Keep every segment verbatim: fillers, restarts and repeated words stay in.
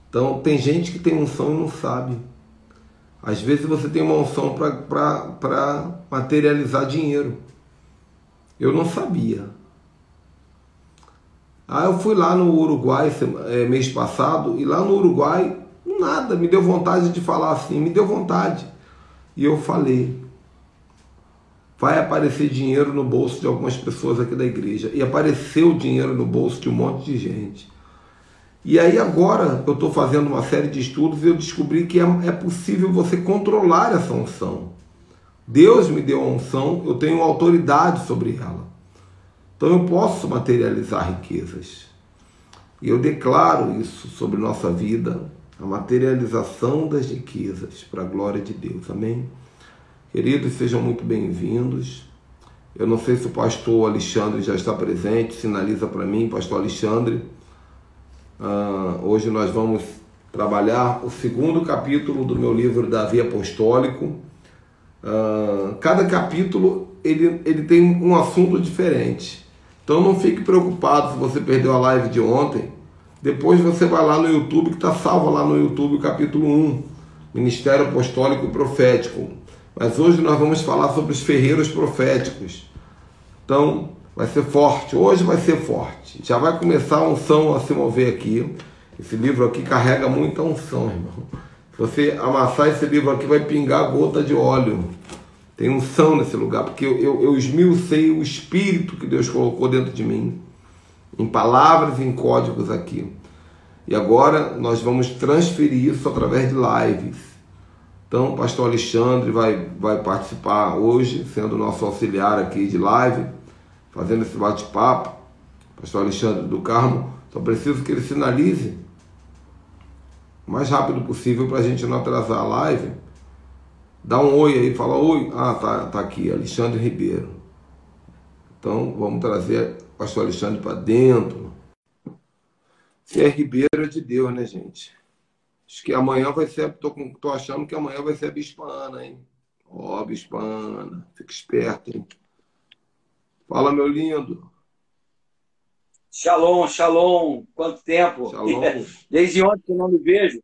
Então, tem gente que tem unção e não sabe. Às vezes você tem uma unção para materializar dinheiro. Eu não sabia. Aí eu fui lá no Uruguai é, mês passado, e lá no Uruguai, nada, me deu vontade de falar assim, me deu vontade. E eu falei, vai aparecer dinheiro no bolso de algumas pessoas aqui da igreja. E apareceu dinheiro no bolso de um monte de gente. E aí agora eu estou fazendo uma série de estudos e eu descobri que é, é possível você controlar essa unção. Deus me deu a unção, eu tenho autoridade sobre ela. Então eu posso materializar riquezas. E eu declaro isso sobre nossa vida, a materialização das riquezas para a glória de Deus. Amém? Queridos, sejam muito bem-vindos. Eu não sei se o pastor Alexandre já está presente, sinaliza para mim, pastor Alexandre. Uh, hoje nós vamos trabalhar o segundo capítulo do meu livro Davi Apostólico. Uh, cada capítulo ele, ele tem um assunto diferente. Então não fique preocupado se você perdeu a live de ontem. Depois você vai lá no YouTube, que está salvo lá no YouTube, o capítulo um, Ministério Apostólico e Profético. Mas hoje nós vamos falar sobre os ferreiros proféticos. Então vai ser forte, hoje vai ser forte. Já vai começar a unção a se mover aqui. Esse livro aqui carrega muita unção, irmão. Se você amassar esse livro aqui, vai pingar gota de óleo. Tem unção nesse lugar, porque eu, eu, eu esmiucei o Espírito que Deus colocou dentro de mim, em palavras e em códigos aqui. E agora nós vamos transferir isso através de lives. Então o pastor Alexandre vai, vai participar hoje, sendo nosso auxiliar aqui de live, fazendo esse bate-papo. Pastor Alexandre do Carmo, só preciso que ele sinalize o mais rápido possível para a gente não atrasar a live. Dá um oi aí, fala oi. Ah, tá, tá aqui, Alexandre Ribeiro. Então vamos trazer o pastor Alexandre para dentro. Se é Ribeiro é de Deus, né, gente? Acho que amanhã vai ser, tô, com, tô achando que amanhã vai ser a Bispa Ana, hein? Ó, oh, Bispa Ana, fica esperto, hein? Fala, meu lindo. Shalom, shalom. Quanto tempo? Shalom. Desde ontem que eu não me vejo.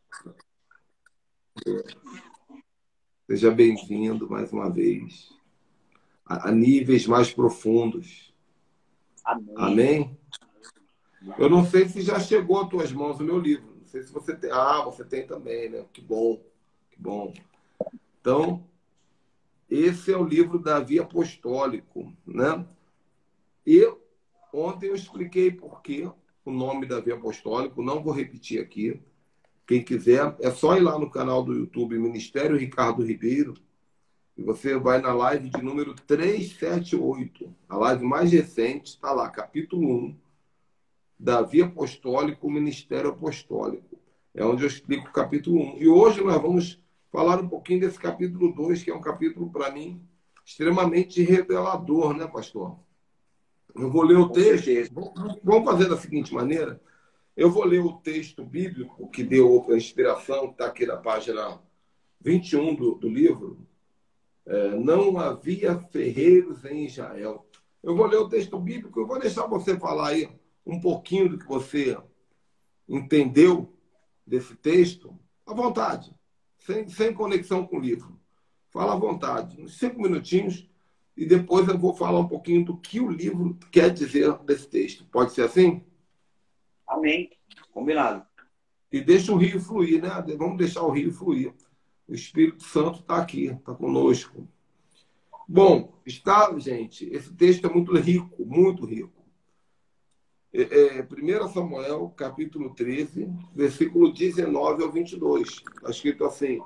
Seja bem-vindo mais uma vez. A, a níveis mais profundos. Amém. Amém? Eu não sei se já chegou às tuas mãos o meu livro. Não sei se você tem. Ah, você tem também, né? Que bom. Que bom. Então, esse é o livro Davi Apostólico, né? E ontem eu expliquei por que o nome Davi Apostólico, não vou repetir aqui. Quem quiser, é só ir lá no canal do YouTube Ministério Ricardo Ribeiro e você vai na live de número trezentos e setenta e oito. A live mais recente está lá, capítulo um, Davi Apostólico, Ministério Apostólico. É onde eu explico o capítulo um. E hoje nós vamos falar um pouquinho desse capítulo dois, que é um capítulo, para mim, extremamente revelador, né, pastor? Eu vou ler o texto. Vamos fazer da seguinte maneira. Eu vou ler o texto bíblico que deu a inspiração, que está aqui na página vinte e um do, do livro. É, não havia ferreiros em Israel. Eu vou ler o texto bíblico, eu vou deixar você falar aí um pouquinho do que você entendeu desse texto, à vontade, sem, sem conexão com o livro. Fala à vontade, uns cinco minutinhos, e depois eu vou falar um pouquinho do que o livro quer dizer desse texto. Pode ser assim? Amém. Combinado. E deixa o rio fluir, né? Vamos deixar o rio fluir. O Espírito Santo está aqui, está conosco. Bom, está, gente, esse texto é muito rico, muito rico. É, é, primeiro Samuel, capítulo treze, versículo dezenove ao vinte e dois. Está escrito assim: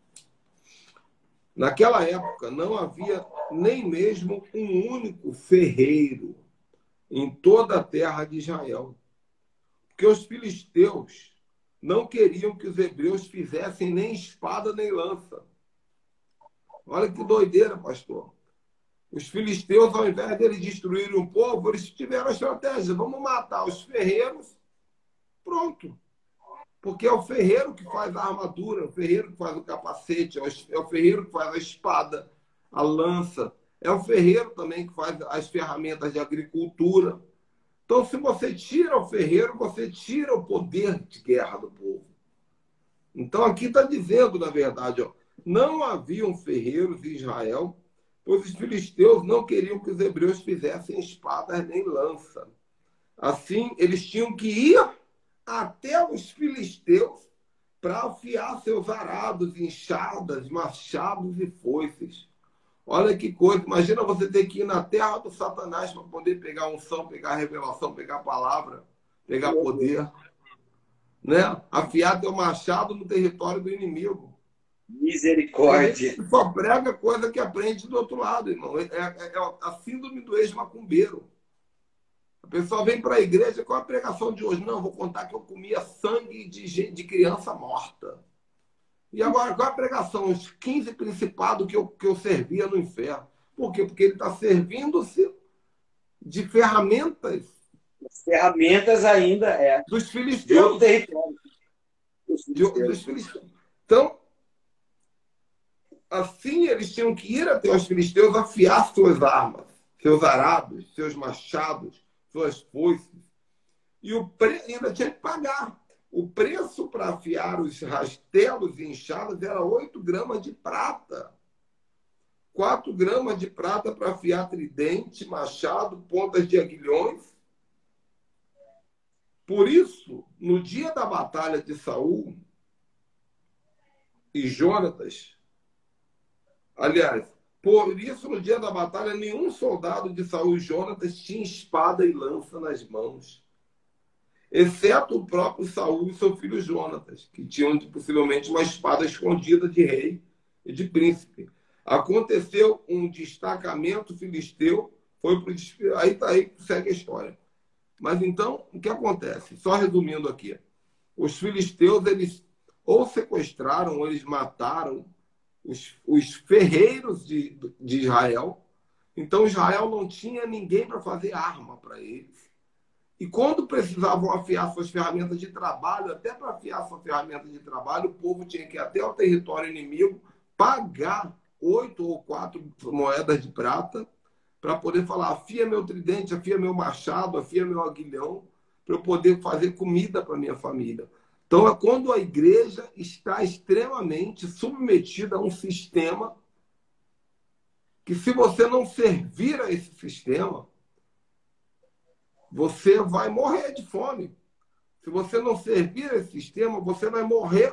naquela época não havia nem mesmo um único ferreiro em toda a terra de Israel, porque os filisteus não queriam que os hebreus fizessem nem espada nem lança. Olha que doideira, pastor. Os filisteus, ao invés de eles destruírem o povo, eles tiveram a estratégia: vamos matar os ferreiros, pronto. Porque é o ferreiro que faz a armadura, é o ferreiro que faz o capacete, é o ferreiro que faz a espada, a lança. É o ferreiro também que faz as ferramentas de agricultura. Então, se você tira o ferreiro, você tira o poder de guerra do povo. Então aqui está dizendo, na verdade, ó, não haviam ferreiros em Israel, pois os filisteus não queriam que os hebreus fizessem espadas nem lança. Assim, eles tinham que ir até os filisteus para afiar seus arados, enxadas, machados e foices. Olha que coisa, imagina você ter que ir na terra do Satanás para poder pegar unção, pegar revelação, pegar palavra, pegar poder, né? Afiar teu machado no território do inimigo. Misericórdia. Só prega coisa que aprende do outro lado, irmão. É, é, é a síndrome do ex-macumbeiro. A pessoa vem para a igreja, qual é a pregação de hoje? Não, vou contar que eu comia sangue de, gente, de criança morta. E agora, qual é a pregação? Os quinze principados que eu, que eu servia no inferno. Por quê? Porque ele está servindo-se de ferramentas. As ferramentas ainda é. Dos De filisteus. outro território. Dos De- filisteus. dos filisteus. Então, assim eles tinham que ir até os filisteus afiar suas armas, seus arados, seus machados, suas foices. E o pre... ainda tinha que pagar. O preço para afiar os rastelos e enxadas era oito gramas de prata. quatro gramas de prata para afiar tridente, machado, pontas de aguilhões. Por isso, no dia da batalha de Saul e Jonatas, aliás, por isso, no dia da batalha, nenhum soldado de Saul e Jonatas tinha espada e lança nas mãos, exceto o próprio Saul e seu filho Jonatas, que tinham possivelmente uma espada escondida de rei e de príncipe. Aconteceu um destacamento filisteu, foi pro desfile, aí tá aí segue a história. Mas então, o que acontece? Só resumindo aqui, os filisteus eles ou sequestraram ou eles mataram os, os ferreiros de, de Israel. Então Israel não tinha ninguém para fazer arma para eles. E quando precisavam afiar suas ferramentas de trabalho, até para afiar sua ferramenta de trabalho, o povo tinha que ir até o território inimigo, pagar oito ou quatro moedas de prata, para poder falar, afia meu tridente, afia meu machado, afia meu aguilhão, para eu poder fazer comida para minha família. Então, é quando a igreja está extremamente submetida a um sistema que, se você não servir a esse sistema, você vai morrer de fome. Se você não servir esse sistema, você vai morrer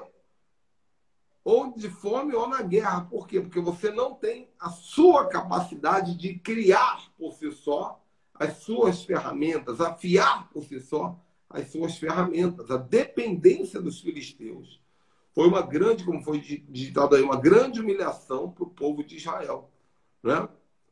ou de fome ou na guerra. Por quê? Porque você não tem a sua capacidade de criar por si só as suas ferramentas, afiar por si só as suas ferramentas. A dependência dos filisteus foi uma grande, como foi digitado aí, uma grande humilhação para o povo de Israel, né?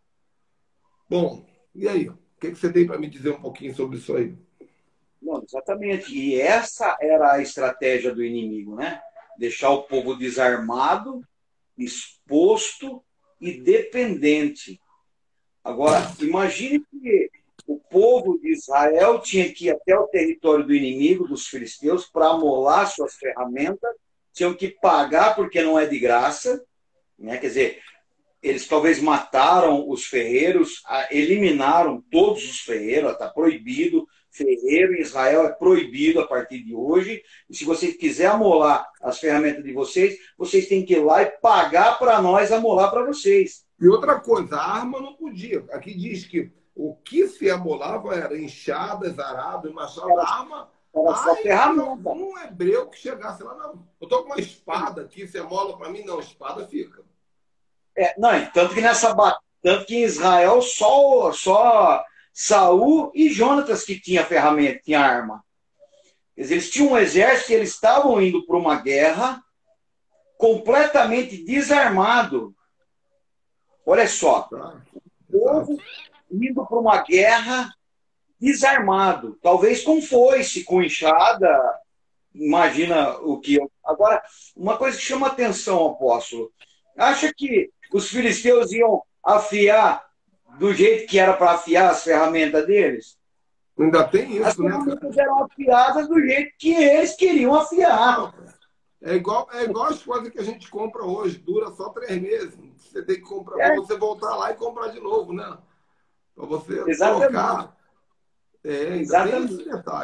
Bom, e aí? O que você tem para me dizer um pouquinho sobre isso aí? Não, exatamente. E essa era a estratégia do inimigo, né? Deixar o povo desarmado, exposto e dependente. Agora, imagine que o povo de Israel tinha que ir até o território do inimigo, dos filisteus, para amolar suas ferramentas, tinham que pagar porque não é de graça, né? Quer dizer, eles talvez mataram os ferreiros, eliminaram todos os ferreiros, está proibido. Ferreiro em Israel é proibido a partir de hoje. E se você quiser amolar as ferramentas de vocês, vocês têm que ir lá e pagar para nós amolar para vocês. E outra coisa, a arma não podia. Aqui diz que o que se amolava era enxadas, arado e machado. Era, A arma... era só Ai, ferramenta. Um hebreu que chegasse lá, não, eu estou com uma espada aqui, você amola para mim? Não, espada fica. É, não, tanto que nessa tanto que em Israel só, só Saul e Jonatas que tinha ferramenta, tinha arma. Eles tinham um exército e eles estavam indo para uma guerra completamente desarmado. Olha só, Tá? o povo indo para uma guerra desarmado, talvez com foice, com enxada, imagina o que... Agora, uma coisa que chama atenção, apóstolo, acha que os filisteus iam afiar do jeito que era para afiar as ferramentas deles? Ainda tem isso, as né, cara? As ferramentas eram afiadas do jeito que eles queriam afiar. É igual, é igual as coisas que a gente compra hoje, dura só três meses. Você tem que comprar, É. para você voltar lá e comprar de novo, né? Para você Exatamente. trocar. É, ainda Exatamente. tem esse detalhe.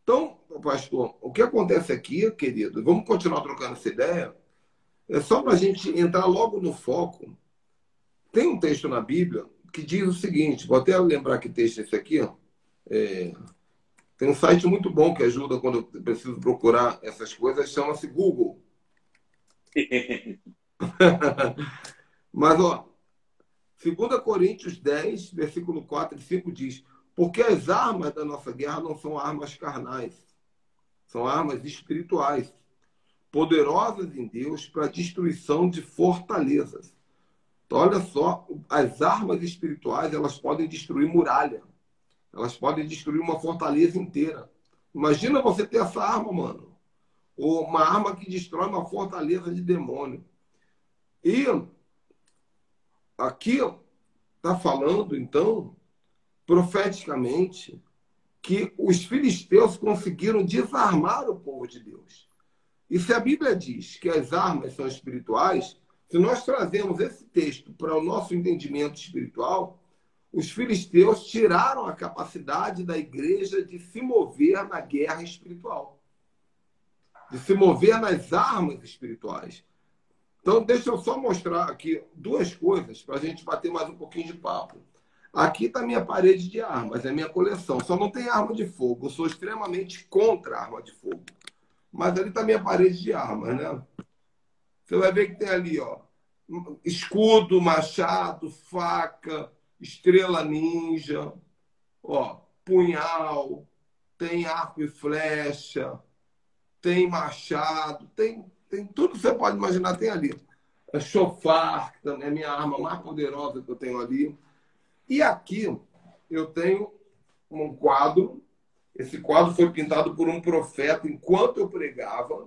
Então, pastor, o que acontece aqui, querido, vamos continuar trocando essa ideia, é só para a gente entrar logo no foco. Tem um texto na Bíblia que diz o seguinte, vou até lembrar que texto é esse aqui, ó. É, tem um site muito bom que ajuda quando eu preciso procurar essas coisas, chama-se Google. Mas, ó, dois Coríntios dez, versículo quatro e cinco diz: porque as armas da nossa guerra não são armas carnais, são armas espirituais, poderosas em Deus para a destruição de fortalezas. Então, olha só, as armas espirituais, elas podem destruir muralha. Elas podem destruir uma fortaleza inteira. Imagina você ter essa arma, mano. Ou uma arma que destrói uma fortaleza de demônio. E aqui está falando, então, profeticamente, que os filisteus conseguiram desarmar o povo de Deus. E se a Bíblia diz que as armas são espirituais, se nós trazemos esse texto para o nosso entendimento espiritual, os filisteus tiraram a capacidade da igreja de se mover na guerra espiritual, de se mover nas armas espirituais. Então, deixa eu só mostrar aqui duas coisas para a gente bater mais um pouquinho de papo. Aqui está a minha parede de armas, é a minha coleção. Só não tem arma de fogo. Eu sou extremamente contra a arma de fogo. Mas ali está a minha parede de armas, né? Você vai ver que tem ali, ó, escudo, machado, faca, estrela ninja, ó, punhal, tem arco e flecha, tem machado, tem, tem tudo que você pode imaginar, tem ali. É chofar, que também é a minha arma mais poderosa que eu tenho ali. E aqui eu tenho um quadro. Esse quadro foi pintado por um profeta enquanto eu pregava.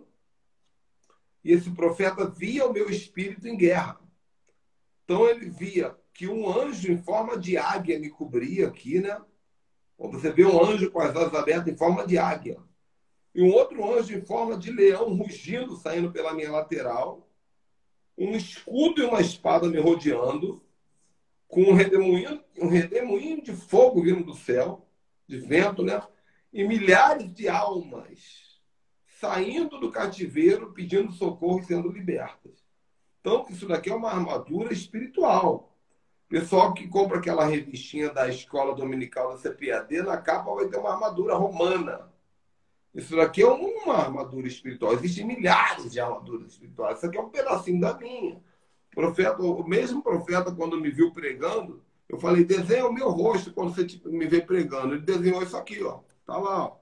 E esse profeta via o meu espírito em guerra. Então ele via que um anjo em forma de águia me cobria aqui, né? Você vê um anjo com as asas abertas em forma de águia. E um outro anjo em forma de leão rugindo, saindo pela minha lateral. Um escudo e uma espada me rodeando, com um redemoinho, um redemoinho de fogo vindo do céu, de vento, né? E milhares de almas saindo do cativeiro, pedindo socorro e sendo libertas. Então, isso daqui é uma armadura espiritual. Pessoal que compra aquela revistinha da escola dominical da C P A D, na capa vai ter uma armadura romana. Isso daqui é uma armadura espiritual. Existem milhares de armaduras espirituais. Isso aqui é um pedacinho da minha. O profeta, o mesmo profeta, quando me viu pregando, eu falei, desenha o meu rosto quando você me vê pregando. Ele desenhou isso aqui, ó. Tá lá, ó.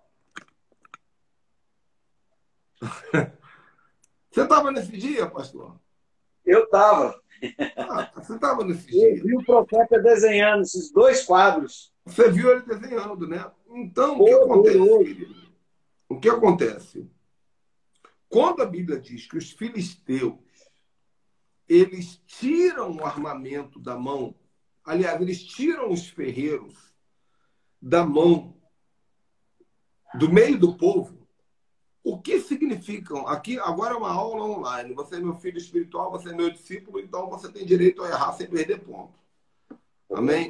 Você estava nesse dia, pastor? Eu estava. Ah, você estava nesse Eu dia. vi o profeta desenhando esses dois quadros. Você viu ele desenhando, né? Então, o que acontece, querido? O que acontece? Quando a Bíblia diz que os filisteus eles tiram o armamento da mão, aliás, eles tiram os ferreiros da mão do meio do povo, o que significam? Aqui, agora é uma aula online. Você é meu filho espiritual, você é meu discípulo, então você tem direito a errar sem perder ponto. Amém?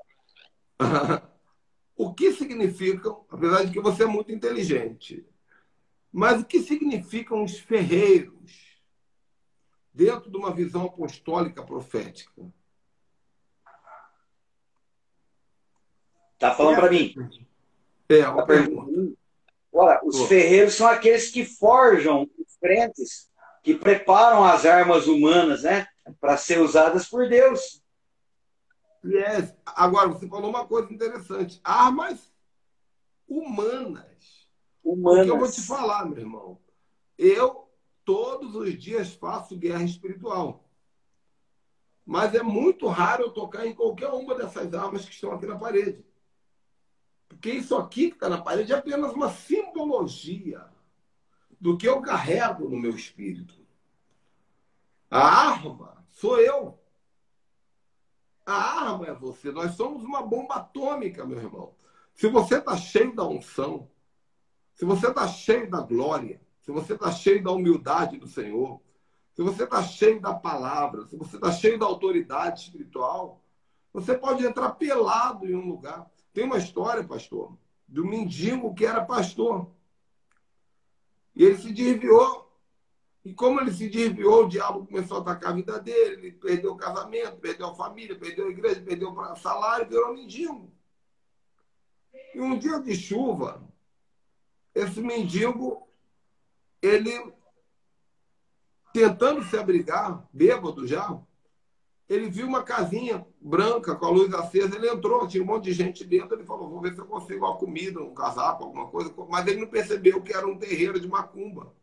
O que significam, apesar de que você é muito inteligente, mas o que significam os ferreiros dentro de uma visão apostólica profética? Tá falando para mim? É, uma tá pergunta. pergunta. Ora, os Pô. ferreiros são aqueles que forjam os frentes, que preparam as armas humanas, né, para ser usadas por Deus. Yes. Agora, você falou uma coisa interessante. Armas humanas. Humanas. Porque eu vou te falar, meu irmão. Eu, todos os dias, faço guerra espiritual. Mas é muito raro eu tocar em qualquer uma dessas armas que estão aqui na parede. Porque isso aqui que está na parede é apenas uma simbologia do que eu carrego no meu espírito. A arma sou eu. A arma é você. Nós somos uma bomba atômica, meu irmão. Se você está cheio da unção, se você está cheio da glória, se você está cheio da humildade do Senhor, se você está cheio da palavra, se você está cheio da autoridade espiritual, você pode entrar pelado em um lugar. Tem uma história, pastor, de um mendigo que era pastor. E ele se desviou. E como ele se desviou, o diabo começou a atacar a vida dele, ele perdeu o casamento, perdeu a família, perdeu a igreja, perdeu o salário, virou mendigo. E um dia de chuva, esse mendigo, ele, tentando se abrigar, bêbado já, ele viu uma casinha branca com a luz acesa, ele entrou, tinha um monte de gente dentro, ele falou, vou ver se eu consigo uma comida, um casaco, alguma coisa, mas ele não percebeu que era um terreiro de macumba.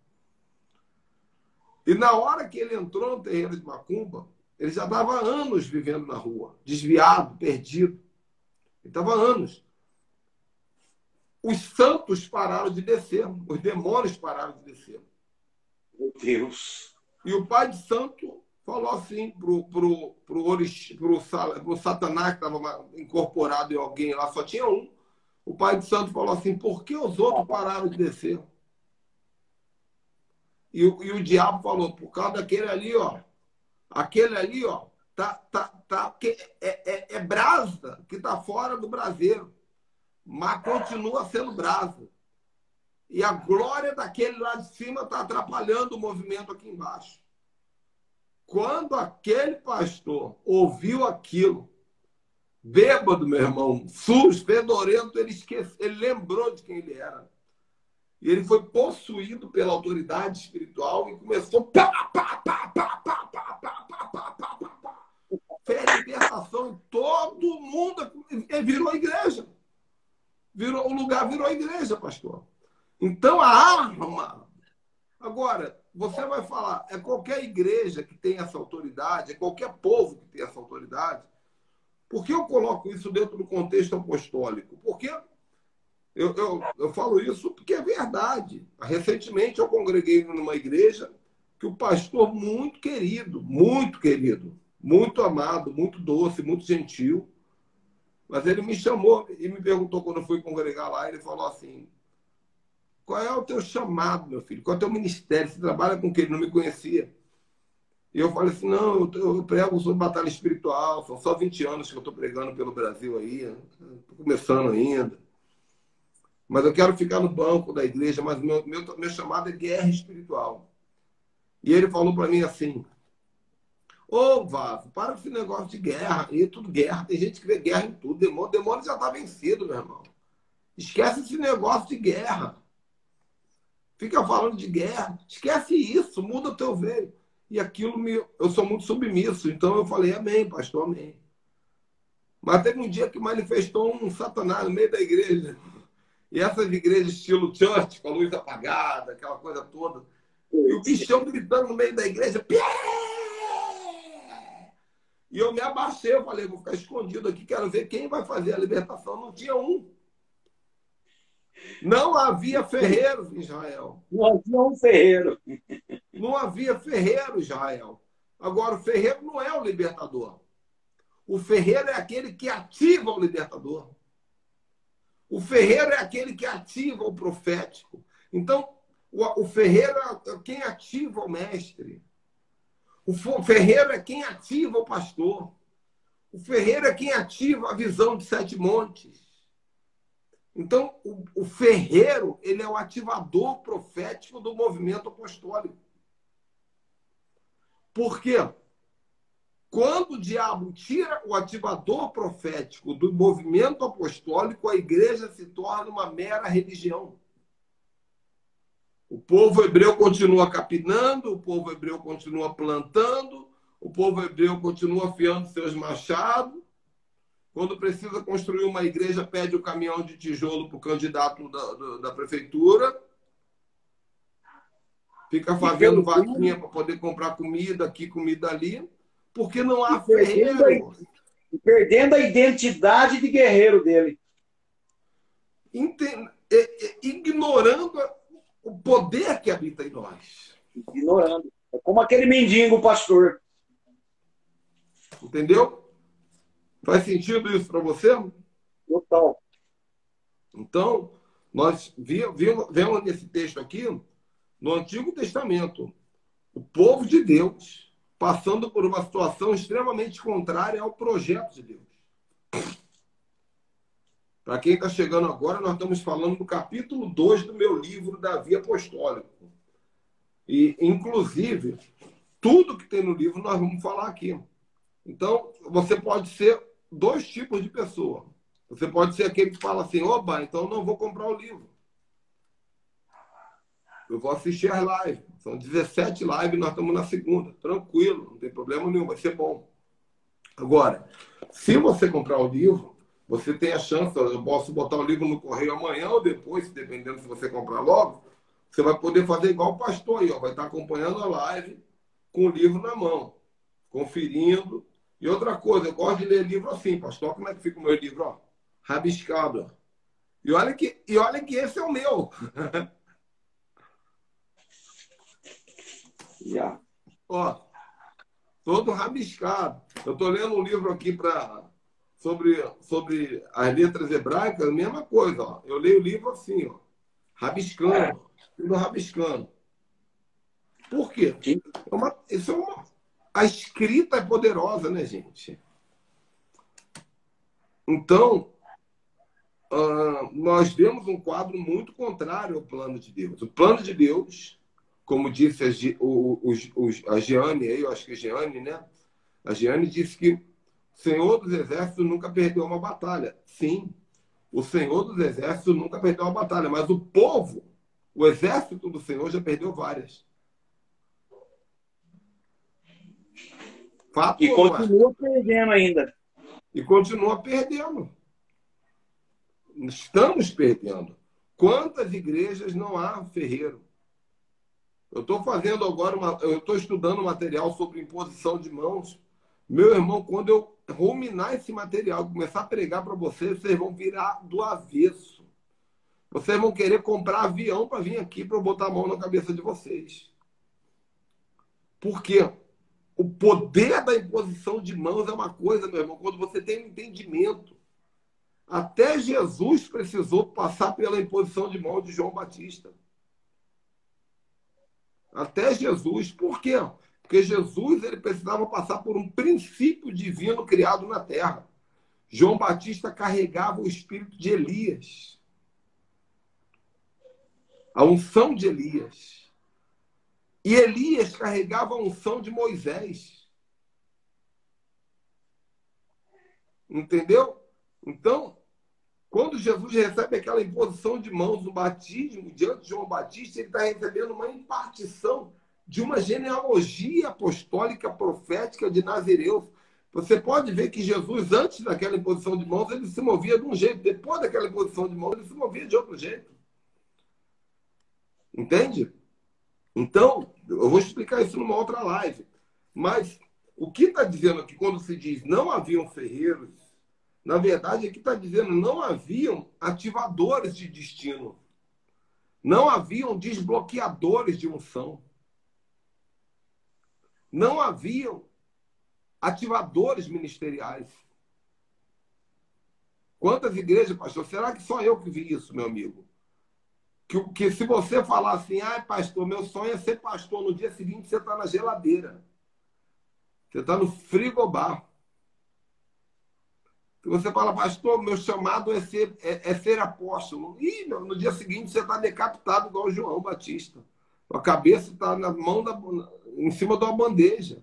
E na hora que ele entrou no terreiro de macumba, ele já estava há anos vivendo na rua, desviado, perdido. Ele estava há anos. Os santos pararam de descer, os demônios pararam de descer. Meu Deus. E o pai de santo falou assim pro, pro, pro, orix, pro, pro Satanás, que estava incorporado em alguém lá, só tinha um. O pai de santo falou assim, por que os outros pararam de descer? E o, e o diabo falou, por causa daquele ali, ó. Aquele ali, ó, tá, tá, tá, que é, é, é brasa que está fora do braseiro, mas continua sendo brasa. E a glória daquele lá de cima está atrapalhando o movimento aqui embaixo. Quando aquele pastor ouviu aquilo, bêbado, meu irmão, sujo, fedorento, ele esqueceu, ele lembrou de quem ele era. E ele foi possuído pela autoridade espiritual e começou pá, pá, pá, pá, pá, pá, pá, pá, pá, pá, pá, pá. Fez libertação em todo mundo. Ele virou igreja. Virou, o lugar virou igreja, pastor. Então, a arma... Agora, você vai falar, é qualquer igreja que tem essa autoridade, é qualquer povo que tem essa autoridade. Por que eu coloco isso dentro do contexto apostólico? Porque eu, eu, eu falo isso porque é verdade. Recentemente, eu congreguei numa igreja que o pastor muito querido, muito querido, muito amado, muito doce, muito gentil, mas ele me chamou e me perguntou quando eu fui congregar lá, ele falou assim, qual é o teu chamado, meu filho? Qual é o teu ministério? Você trabalha com o que? Ele não me conhecia. E eu falei assim, não, eu, eu prego sobre batalha espiritual, são só vinte anos que eu estou pregando pelo Brasil aí, estou começando ainda. Mas eu quero ficar no banco da igreja, mas meu, meu, meu chamado é guerra espiritual. E ele falou para mim assim, ô, Vavo, para com esse negócio de guerra, e tudo guerra, tem gente que vê guerra em tudo, demônio, demônio já está vencido, meu irmão. Esquece esse negócio de guerra. Fica falando de guerra, esquece isso, muda o teu veio. E aquilo, me, eu sou muito submisso, então eu falei, amém, pastor, amém. Mas teve um dia que manifestou um Satanás no meio da igreja. E essas igrejas estilo church, com a luz apagada, aquela coisa toda. E o bichão gritando no meio da igreja. Pié! E eu me abaixei, eu falei, vou ficar escondido aqui, quero ver quem vai fazer a libertação. Não tinha um. Não havia ferreiros em Israel. Não havia um ferreiro. Não havia ferreiro em Israel. Agora, o ferreiro não é o libertador. O ferreiro é aquele que ativa o libertador. O ferreiro é aquele que ativa o profético. Então, o, o ferreiro é quem ativa o mestre. O ferreiro é quem ativa o pastor. O ferreiro é quem ativa a visão de sete montes. Então, o, o ferreiro, ele é o ativador profético do movimento apostólico. Por quê? Quando o diabo tira o ativador profético do movimento apostólico, a igreja se torna uma mera religião. O povo hebreu continua capinando, o povo hebreu continua plantando, o povo hebreu continua afiando seus machados. Quando precisa construir uma igreja, pede o caminhão de tijolo para o candidato da, da, da prefeitura. Fica fazendo vaquinha para poder comprar comida aqui, comida ali. Porque não há ferreiro. E perdendo a identidade de guerreiro dele. Entend... Ignorando o poder que habita em nós. Ignorando. É como aquele mendigo pastor. Entendeu? Faz sentido isso para você? Total. Então, nós vemos nesse texto aqui, no Antigo Testamento, o povo de Deus passando por uma situação extremamente contrária ao projeto de Deus. Para quem está chegando agora, nós estamos falando do capítulo dois do meu livro, Davi Apostólico. E, inclusive, tudo que tem no livro nós vamos falar aqui. Então, você pode ser dois tipos de pessoa. Você pode ser aquele que fala assim, oba, então não vou comprar o livro. Eu vou assistir as lives. São dezessete lives, nós estamos na segunda. Tranquilo, não tem problema nenhum, vai ser bom. Agora, se você comprar o livro, você tem a chance, eu posso botar o livro no correio amanhã ou depois, dependendo se você comprar logo, você vai poder fazer igual o pastor aí, ó, vai estar acompanhando a live com o livro na mão, conferindo. E outra coisa, eu gosto de ler livro assim, pastor, como é que fica o meu livro? Ó? Rabiscado. Ó. E olha que, e olha que esse é o meu. Yeah. Ó, todo rabiscado. Eu estou lendo um livro aqui pra, sobre, sobre as letras hebraicas, a mesma coisa. Ó. Eu leio o livro assim, ó, rabiscando, tudo rabiscando. Por quê? É uma, isso é uma, a escrita é poderosa, né, gente? Então, uh, nós vemos um quadro muito contrário ao plano de Deus. O plano de Deus, como disse a, Gi- o, os- os- a Giane, aí, eu acho que é Giane, né? A Giane disse que o Senhor dos Exércitos nunca perdeu uma batalha. Sim, o Senhor dos Exércitos nunca perdeu uma batalha, mas o povo, o exército do Senhor já perdeu várias. Fato E ou não é? continua perdendo ainda. E continua perdendo. Estamos perdendo. Quantas igrejas não há ferreiro? Eu estou fazendo agora, uma, eu estou estudando material sobre imposição de mãos. Meu irmão, quando eu ruminar esse material, começar a pregar para vocês, vocês vão virar do avesso. Vocês vão querer comprar avião para vir aqui para eu botar a mão na cabeça de vocês. Por quê? O poder da imposição de mãos é uma coisa, meu irmão, quando você tem um entendimento. Até Jesus precisou passar pela imposição de mãos de João Batista. Até Jesus. Por quê? Porque Jesus ele precisava passar por um princípio divino criado na terra. João Batista carregava o espírito de Elias. A unção de Elias. E Elias carregava a unção de Moisés. Entendeu? Então, quando Jesus recebe aquela imposição de mãos no batismo, diante de João Batista, ele está recebendo uma impartição de uma genealogia apostólica profética de Nazireus. Você pode ver que Jesus, antes daquela imposição de mãos, ele se movia de um jeito. Depois daquela imposição de mãos, ele se movia de outro jeito. Entende? Então, eu vou explicar isso numa outra live. Mas o que está dizendo aqui, quando se diz não haviam ferreiros, na verdade, aqui está dizendo não haviam ativadores de destino. Não haviam desbloqueadores de unção. Não haviam ativadores ministeriais. Quantas igrejas, pastor? Será que só eu que vi isso, meu amigo? Que, que se você falar assim, ah, pastor, meu sonho é ser pastor, no dia seguinte você está na geladeira. Você está no frigobar. Se você fala, pastor, meu chamado é ser, é, é ser apóstolo. E no dia seguinte você está decapitado igual o João Batista. A cabeça está na mão da, em cima de uma bandeja.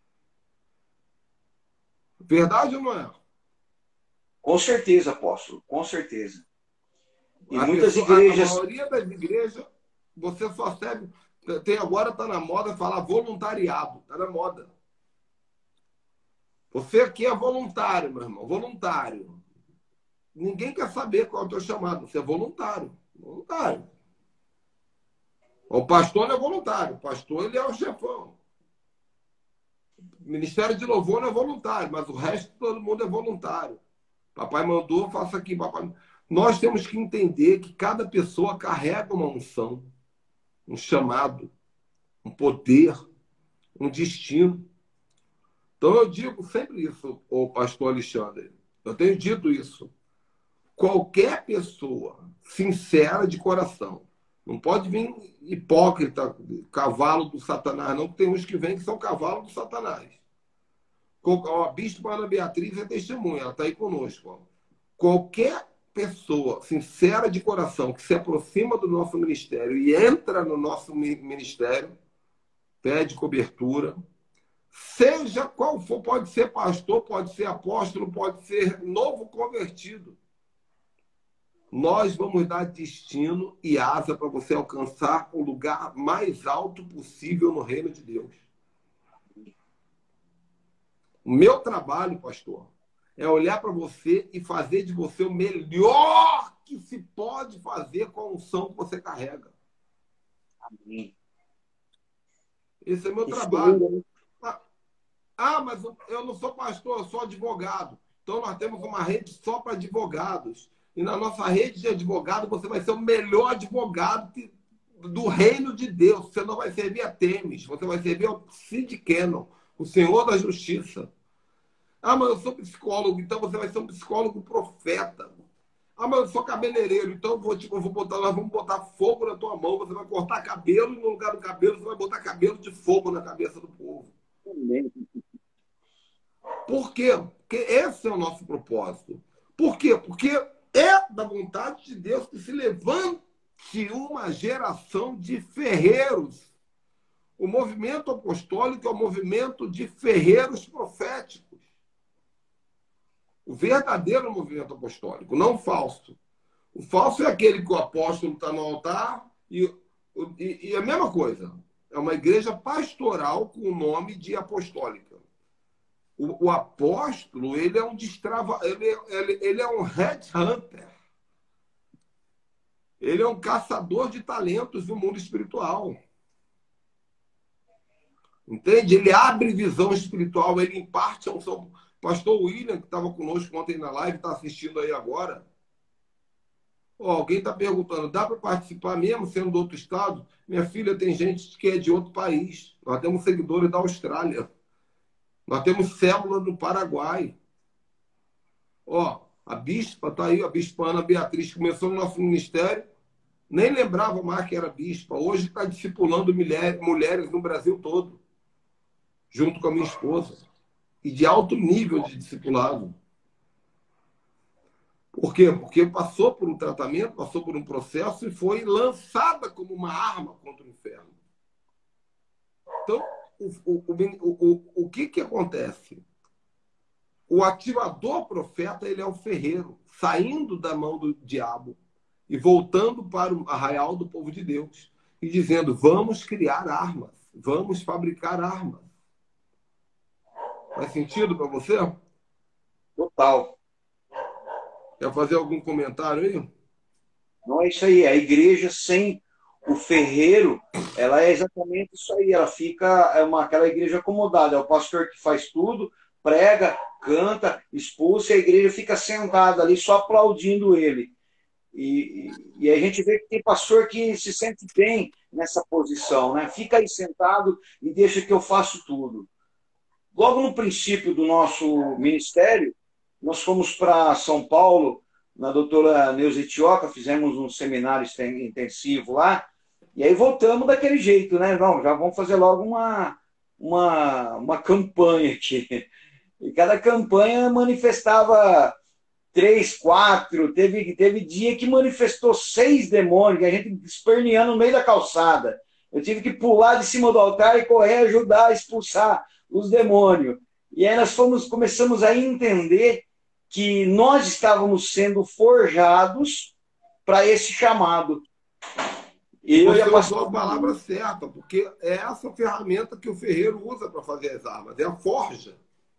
Verdade ou não é? Com certeza, apóstolo, com certeza. E A muitas pessoa, igrejas. A maioria das igrejas, você só serve. Tem agora, está na moda falar voluntariado. Está na moda. Você aqui é voluntário, meu irmão. Voluntário. Ninguém quer saber qual é o teu chamado. Você é voluntário. Voluntário. O pastor não é voluntário. O pastor ele é o chefão. O Ministério de Louvor não é voluntário, mas o resto todo mundo é voluntário. Papai mandou, faça aqui. Papai... Nós temos que entender que cada pessoa carrega uma unção, um chamado, um poder, um destino. Então eu digo sempre isso, o pastor Alexandre. Eu tenho dito isso. Qualquer pessoa sincera de coração, não pode vir hipócrita, cavalo do Satanás, não, porque tem uns que vêm que são cavalo do Satanás. A Bispa Ana Beatriz é testemunha, ela está aí conosco. Qualquer pessoa sincera de coração que se aproxima do nosso ministério e entra no nosso ministério, pede cobertura, seja qual for, pode ser pastor, pode ser apóstolo, pode ser novo convertido. Nós vamos dar destino e asa para você alcançar o lugar mais alto possível no reino de Deus. O meu trabalho, pastor, é olhar para você e fazer de você o melhor que se pode fazer com a unção que você carrega. Amém. Esse é meu Isso trabalho. Ah, mas eu não sou pastor, eu sou advogado. Então nós temos uma rede só para advogados. E na nossa rede de advogado você vai ser o melhor advogado do reino de Deus. Você não vai servir a Temis, você vai servir ao Sid Cannon, o Senhor da Justiça. Ah, mas eu sou psicólogo, então você vai ser um psicólogo profeta. Ah, mas eu sou cabeleireiro, então eu vou, tipo, eu vou botar, nós vamos botar fogo na tua mão, você vai cortar cabelo e no lugar do cabelo você vai botar cabelo de fogo na cabeça do povo. Por quê? Porque esse é o nosso propósito. Por quê? Porque é da vontade de Deus que se levante uma geração de ferreiros. O movimento apostólico é o movimento de ferreiros proféticos. O verdadeiro movimento apostólico, não o falso. O falso é aquele que o apóstolo está no altar e, e, e a mesma coisa. É uma igreja pastoral com o nome de apostólica. O, o apóstolo, ele é um destrava, ele, ele, ele é um headhunter. Ele é um caçador de talentos no mundo espiritual. Entende? Ele abre visão espiritual, ele imparte a unção. Pastor William, que estava conosco ontem na live, está assistindo aí agora. Oh, alguém está perguntando, dá para participar mesmo sendo do outro estado? Minha filha, tem gente que é de outro país. Nós temos seguidores da Austrália. Nós temos célula no Paraguai. Ó, oh, a bispa está aí, a bispa Ana Beatriz, começou no nosso ministério, nem lembrava mais que era bispa. Hoje está discipulando mulheres no Brasil todo, junto com a minha esposa. E de alto nível de discipulado. Por quê? Porque passou por um tratamento, passou por um processo e foi lançada como uma arma contra o inferno. Então, o, o, o, o, o que, que acontece? O ativador profeta, ele é o ferreiro, saindo da mão do diabo e voltando para o arraial do povo de Deus e dizendo, vamos criar armas, vamos fabricar armas. Faz sentido para você? Total. Quer fazer algum comentário aí? Não é isso aí. A igreja sem o ferreiro, ela é exatamente isso aí. Ela fica é uma, aquela igreja acomodada. É o pastor que faz tudo, prega, canta, expulsa, e a igreja fica sentada ali só aplaudindo ele. E, e, e a gente vê que tem pastor que se sente bem nessa posição, né? Fica aí sentado e deixa que eu faço tudo. Logo no princípio do nosso ministério, nós fomos para São Paulo, na doutora Neuza Itioca, fizemos um seminário intensivo lá, e aí voltamos daquele jeito, né? Não, já vamos fazer logo uma, uma, uma campanha aqui. E cada campanha manifestava três, quatro, teve, teve dia que manifestou seis demônios, a gente esperneando no meio da calçada. Eu tive que pular de cima do altar e correr ajudar a expulsar os demônios. E aí nós fomos, começamos a entender que nós estávamos sendo forjados para esse chamado. E eu ia passar a palavra certa, porque é essa ferramenta que o ferreiro usa para fazer as armas, é a forja.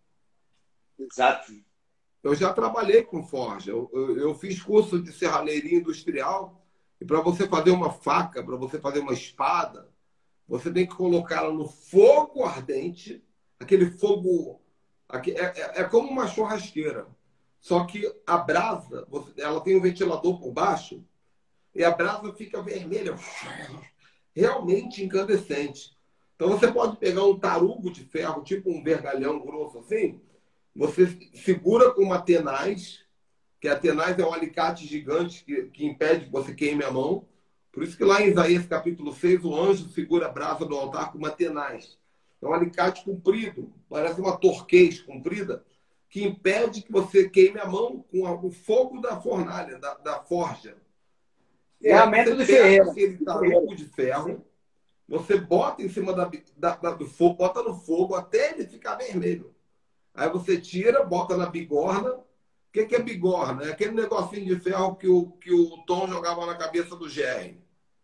Exato. Eu já trabalhei com forja, eu, eu, eu fiz curso de serralheria industrial, e para você fazer uma faca, para você fazer uma espada, você tem que colocá-la no fogo ardente, aquele fogo, é, é, é como uma churrasqueira, só que a brasa, ela tem um ventilador por baixo, e a brasa fica vermelha, realmente incandescente. Então você pode pegar um tarugo de ferro, tipo um vergalhão grosso assim, você segura com uma tenaz, que a tenaz é um alicate gigante que, que impede que você queime a mão. Por isso que lá em Isaías capítulo seis, o anjo segura a brasa do altar com uma tenaz. É um alicate comprido, parece uma torquês comprida, que impede que você queime a mão com o fogo da fornalha, da, da forja. E aí Ferramenta você de pega ferreiro. aquele tarugo de ferro, você bota em cima da, da, da- do fogo, bota no fogo até ele ficar vermelho. Aí você tira, bota na bigorna. O que, que é bigorna? É aquele negocinho de ferro que o, que o Tom jogava na cabeça do Jerry.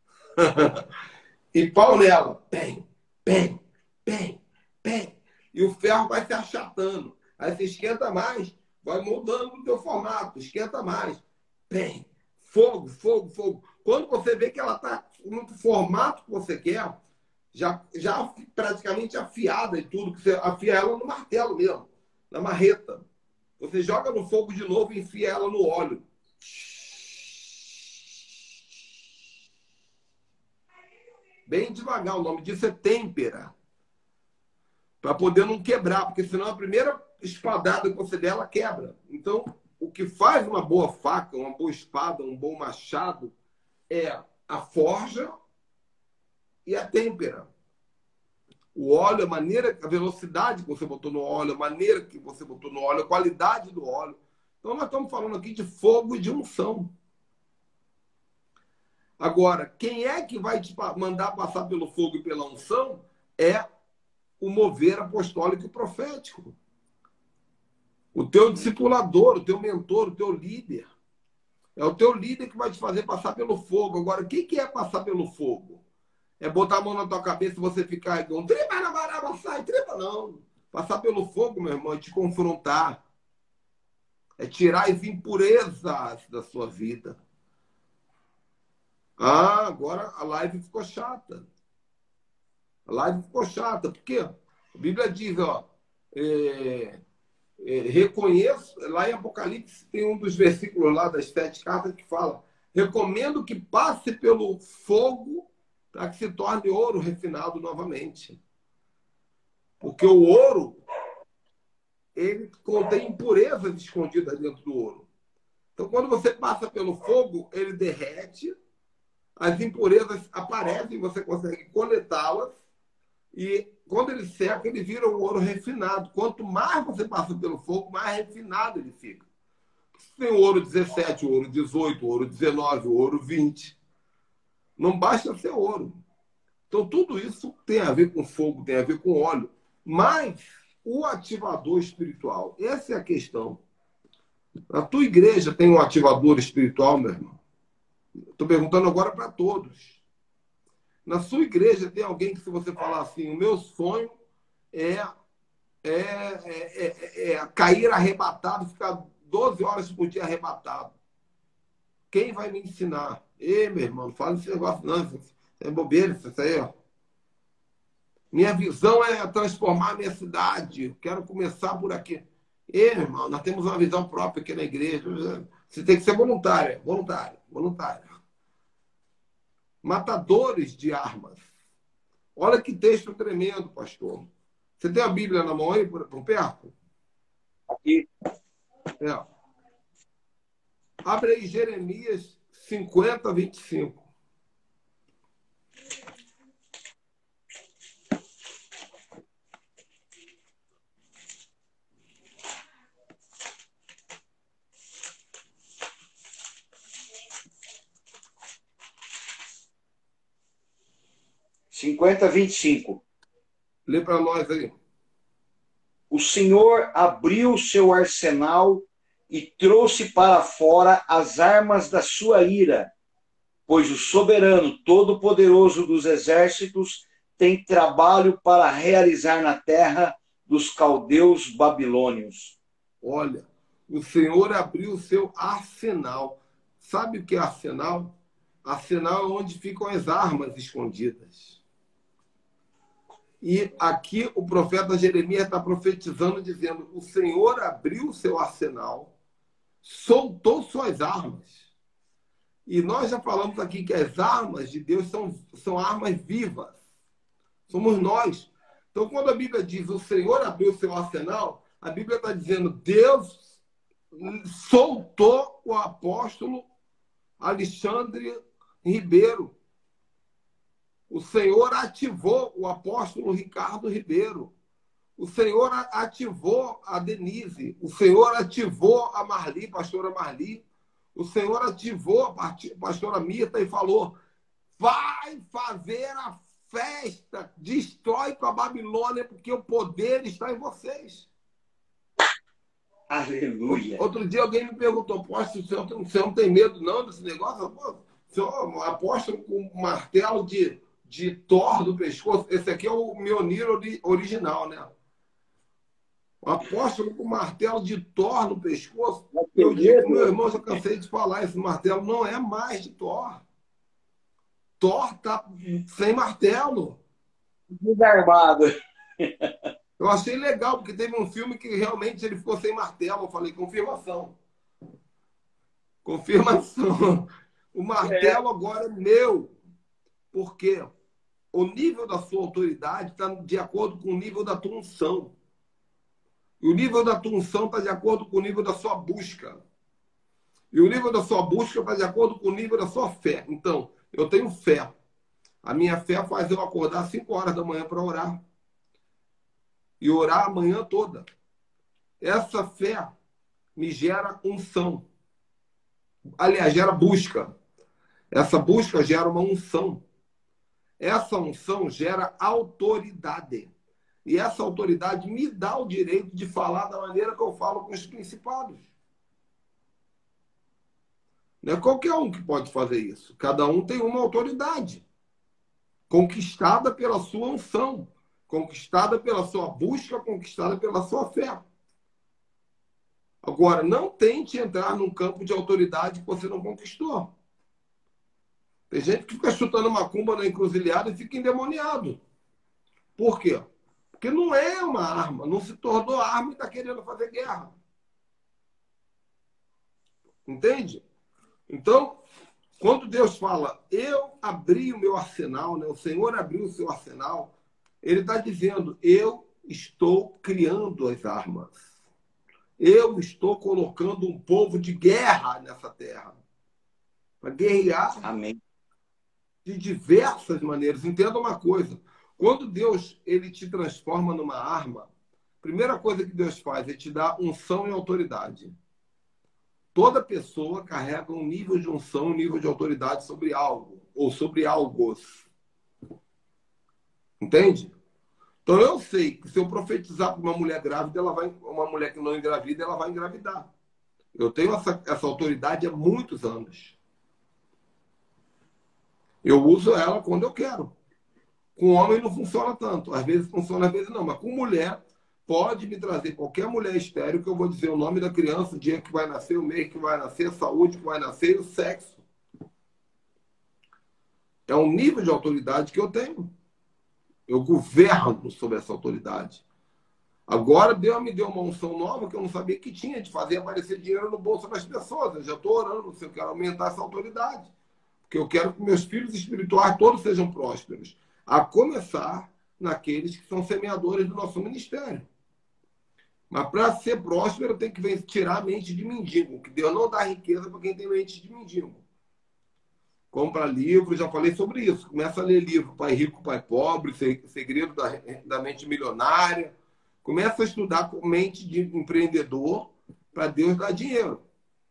E pau nela. Pem, pem, pem, pem. E o ferro vai se achatando. Aí você esquenta mais, vai mudando o teu formato. Esquenta mais. Pem. Fogo, fogo, fogo. Quando você vê que ela está no formato que você quer, já, já praticamente afiada e tudo, que você afia ela no martelo mesmo, na marreta. Você joga no fogo de novo e enfia ela no óleo. Bem devagar, o nome disso é têmpera. Para poder não quebrar, porque senão a primeira espadada que você der, ela quebra. Então, o que faz uma boa faca, uma boa espada, um bom machado, é a forja e a têmpera. O óleo, a maneira, a velocidade que você botou no óleo, a maneira que você botou no óleo, a qualidade do óleo. Então, nós estamos falando aqui de fogo e de unção. Agora, quem é que vai te mandar passar pelo fogo e pela unção é o mover apostólico e profético. O teu discipulador, o teu mentor, o teu líder. É o teu líder que vai te fazer passar pelo fogo. Agora, o que é passar pelo fogo? É botar a mão na tua cabeça e você ficar igual, tripa na varaba, sai, tripa não. Passar pelo fogo, meu irmão, é te confrontar. É tirar as impurezas da sua vida. Ah, agora a live ficou chata. A live ficou chata. Por quê? A Bíblia diz, ó, é, é, reconheço, lá em Apocalipse tem um dos versículos lá das sete cartas que fala, recomendo que passe pelo fogo para que se torne ouro refinado novamente. Porque o ouro, ele contém impurezas escondidas dentro do ouro. Então, quando você passa pelo fogo, ele derrete, as impurezas aparecem, você consegue coletá-las, e quando ele seca, ele vira um ouro refinado. Quanto mais você passa pelo fogo, mais refinado ele fica. Se tem o ouro dezessete, o ouro dezoito, o ouro dezenove, o ouro vinte. Não basta ser ouro. Então, tudo isso tem a ver com fogo, tem a ver com óleo. Mas o ativador espiritual, essa é a questão. A tua igreja tem um ativador espiritual, meu irmão? Estou perguntando agora para todos. Na sua igreja tem alguém que, se você falar assim, o meu sonho é, é, é, é, é cair arrebatado, ficar doze horas por dia arrebatado. Quem vai me ensinar? Ei, meu irmão, não fala esse negócio não, isso é bobeira, isso aí, ó. Minha visão é transformar a minha cidade. Quero começar por aqui. Ei, meu irmão, nós temos uma visão própria aqui na igreja. Você tem que ser voluntário, voluntário, voluntário. Matadores de armas. Olha que texto tremendo, pastor. Você tem a Bíblia na mão aí, por, por perto? Aqui. É. Abre aí Jeremias cinquenta, vinte e cinco. cinquenta, vinte e cinco. Lê para nós aí. O Senhor abriu seu arsenal e trouxe para fora as armas da sua ira, pois o soberano todo-poderoso dos exércitos tem trabalho para realizar na terra dos caldeus babilônios. Olha, o Senhor abriu o seu arsenal. Sabe o que é arsenal? Arsenal é onde ficam as armas escondidas. E aqui o profeta Jeremias está profetizando, dizendo: o Senhor abriu o seu arsenal, soltou suas armas. E nós já falamos aqui que as armas de Deus são, são armas vivas. Somos nós. Então, quando a Bíblia diz o Senhor abriu o seu arsenal, a Bíblia está dizendo Deus soltou o apóstolo Alexandre Ribeiro. O Senhor ativou o apóstolo Ricardo Ribeiro. O Senhor ativou a Denise, o Senhor ativou a Marli, pastora Marli, o Senhor ativou a pastora Mirta e falou: vai fazer a festa, destrói com a Babilônia, porque o poder está em vocês. Aleluia. Outro dia alguém me perguntou: apóstolo, o senhor, o senhor não tem medo não desse negócio? O senhor apóstolo com um martelo de, de Thor do pescoço? Esse aqui é o Mjolnir original, né? O apóstolo com martelo de Thor no pescoço. Eu digo, meu irmão, já cansei de falar, esse martelo não é mais de Thor. Thor tá sem martelo. Desarmado. Eu achei legal, porque teve um filme que realmente ele ficou sem martelo. Eu falei, confirmação. Confirmação. O martelo é. agora é meu. Por quê? O nível da sua autoridade está de acordo com o nível da tua unção. E o nível da tua unção está de acordo com o nível da sua busca. E o nível da sua busca está de acordo com o nível da sua fé. Então, eu tenho fé. A minha fé faz eu acordar às cinco horas da manhã para orar. E orar a manhã toda. Essa fé me gera unção. Aliás, gera busca. Essa busca gera uma unção. Essa unção gera autoridade. E essa autoridade me dá o direito de falar da maneira que eu falo com os principados. Não é qualquer um que pode fazer isso. Cada um tem uma autoridade. Conquistada pela sua unção. Conquistada pela sua busca, conquistada pela sua fé. Agora, não tente entrar num campo de autoridade que você não conquistou. Tem gente que fica chutando macumba na encruzilhada e fica endemoniado. Por quê? Porque não é uma arma, não se tornou arma e está querendo fazer guerra. Entende? Então, quando Deus fala, eu abri o meu arsenal, né? O Senhor abriu o seu arsenal, ele está dizendo, eu estou criando as armas. Eu estou colocando um povo de guerra nessa terra. Para guerrear Amém. de diversas maneiras. Entenda uma coisa. Quando Deus ele te transforma numa arma, a primeira coisa que Deus faz é te dar unção e autoridade. Toda pessoa carrega um nível de unção, um nível de autoridade sobre algo, ou sobre algos. Entende? Então eu sei que se eu profetizar para uma mulher grávida, ela vai, uma mulher que não engravida, ela vai engravidar. Eu tenho essa, essa autoridade há muitos anos. Eu uso ela quando eu quero. Com homem não funciona tanto. Às vezes funciona, às vezes não. Mas com mulher, pode me trazer qualquer mulher estéril que eu vou dizer o nome da criança, o dia que vai nascer, o mês que vai nascer, a saúde que vai nascer e o sexo. É um nível de autoridade que eu tenho. Eu governo sobre essa autoridade. Agora Deus me deu uma unção nova que eu não sabia que tinha, de fazer aparecer dinheiro no bolso das pessoas. Eu já estou orando se eu quero aumentar essa autoridade. Porque eu quero que meus filhos espirituais todos sejam prósperos. A começar naqueles que são semeadores do nosso ministério. Mas para ser próspero, tem que tirar a mente de mendigo, que Deus não dá riqueza para quem tem mente de mendigo. Compra livro, já falei sobre isso. Começa a ler livro, Pai Rico, Pai Pobre, Segredo da, da Mente Milionária. Começa a estudar com mente de empreendedor para Deus dar dinheiro.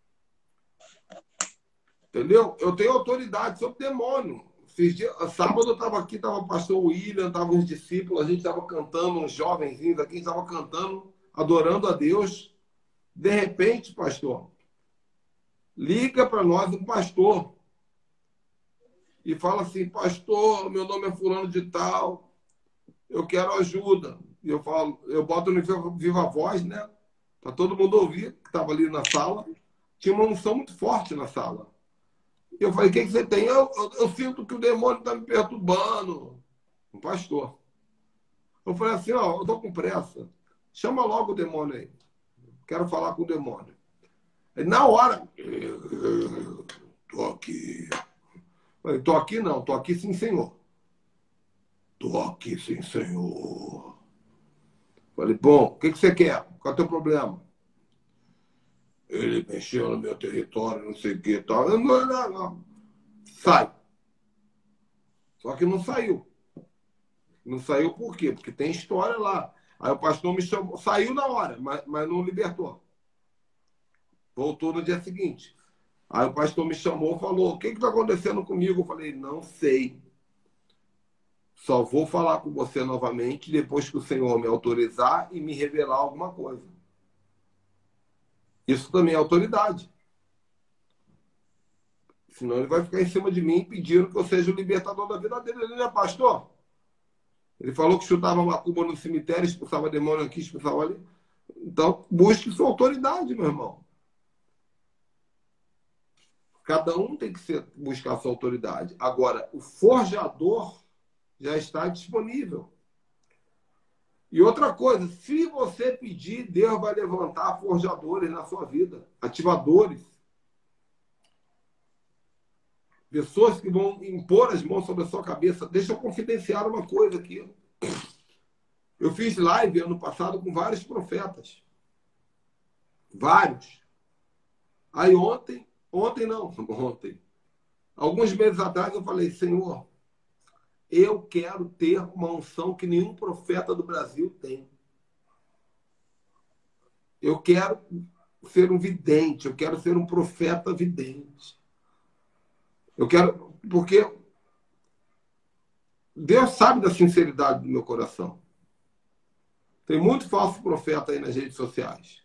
Entendeu? Eu tenho autoridade sobre demônio. Dias, sábado eu estava aqui, estava o pastor William, estavam os discípulos, a gente estava cantando, uns jovenzinhos aqui, estava cantando, adorando a Deus. De repente, pastor, liga para nós um pastor e fala assim, pastor, meu nome é fulano de tal, eu quero ajuda. E eu falo, eu boto no Viva Voz, né? Para todo mundo ouvir, que estava ali na sala. Tinha uma unção muito forte na sala. Eu falei, o que, que você tem? Eu, eu, eu sinto que o demônio está me perturbando. Um pastor. Eu falei assim, ó, eu estou com pressa. Chama logo o demônio aí. Quero falar com o demônio. Aí, na hora, estou aqui. Falei, estou aqui não, estou aqui sim, senhor. Estou aqui sim, senhor. Falei, bom, o que, que você quer? Qual é o teu problema? Ele mexeu no meu território, não sei o que e tal. Não, não, não. Sai. Só que não saiu. Não saiu por quê? Porque tem história lá. Aí o pastor me chamou, saiu na hora, mas, mas não libertou. Voltou no dia seguinte. Aí o pastor me chamou e falou, o que está acontecendo comigo? Eu falei, não sei. Só vou falar com você novamente depois que o Senhor me autorizar e me revelar alguma coisa. Isso também é autoridade. Senão ele vai ficar em cima de mim pedindo que eu seja o libertador da vida dele. Ele não é pastor? Ele falou que chutava macumba no cemitério, expulsava demônio aqui, expulsava ali. Então, busque sua autoridade, meu irmão. Cada um tem que ser, buscar sua autoridade. Agora, o forjador já está disponível. E outra coisa, se você pedir, Deus vai levantar forjadores na sua vida, ativadores. Pessoas que vão impor as mãos sobre a sua cabeça. Deixa eu confidenciar uma coisa aqui. Eu fiz live ano passado com vários profetas. Vários. Aí ontem, ontem não, ontem. Alguns meses atrás eu falei, Senhor, eu quero ter uma unção que nenhum profeta do Brasil tem. Eu quero ser um vidente, eu quero ser um profeta vidente. Eu quero, porque Deus sabe da sinceridade do meu coração. Tem muito falso profeta aí nas redes sociais.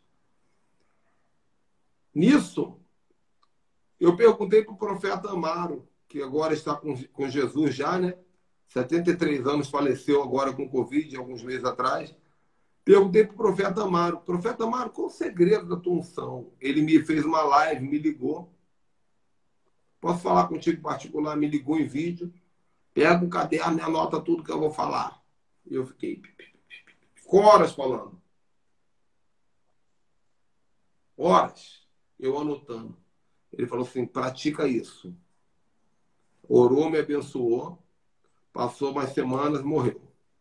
Nisso, eu perguntei para o profeta Amaro, que agora está com, com Jesus já, né? setenta e três anos, faleceu agora com Covid, alguns meses atrás. Perguntei para o profeta Amaro, profeta Amaro, qual o segredo da tua unção? Ele me fez uma live, me ligou. Posso falar contigo em particular? Me ligou em vídeo. Pega um caderno e anota tudo que eu vou falar. E eu fiquei horas falando. Horas. Eu anotando. Ele falou assim, pratica isso. Orou, me abençoou. Passou umas semanas, morreu.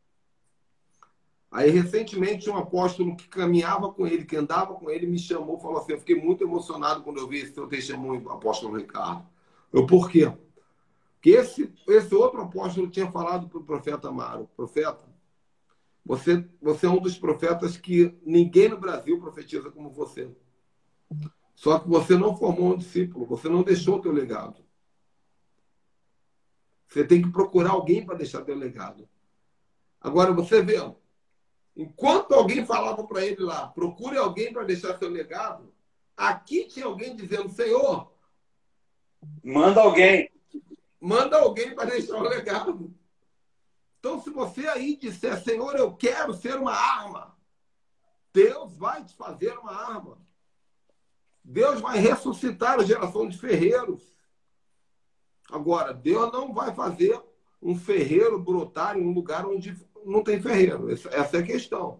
Aí, recentemente, um apóstolo que caminhava com ele, que andava com ele, me chamou e falou assim, eu fiquei muito emocionado quando eu vi esse seu testemunho, apóstolo Ricardo. Eu, por quê? Porque esse, esse outro apóstolo tinha falado para o profeta Amaro, profeta, você, você é um dos profetas que ninguém no Brasil profetiza como você. Só que você não formou um discípulo, você não deixou o teu legado. Você tem que procurar alguém para deixar teu legado. Agora, você vê, enquanto alguém falava para ele lá, procure alguém para deixar seu legado, aqui tinha alguém dizendo, Senhor, manda alguém. Manda alguém para deixar o legado. Então, se você aí disser, Senhor, eu quero ser uma arma, Deus vai te fazer uma arma. Deus vai ressuscitar a geração de ferreiros. Agora, Deus não vai fazer um ferreiro brotar em um lugar onde não tem ferreiro. Essa é a questão.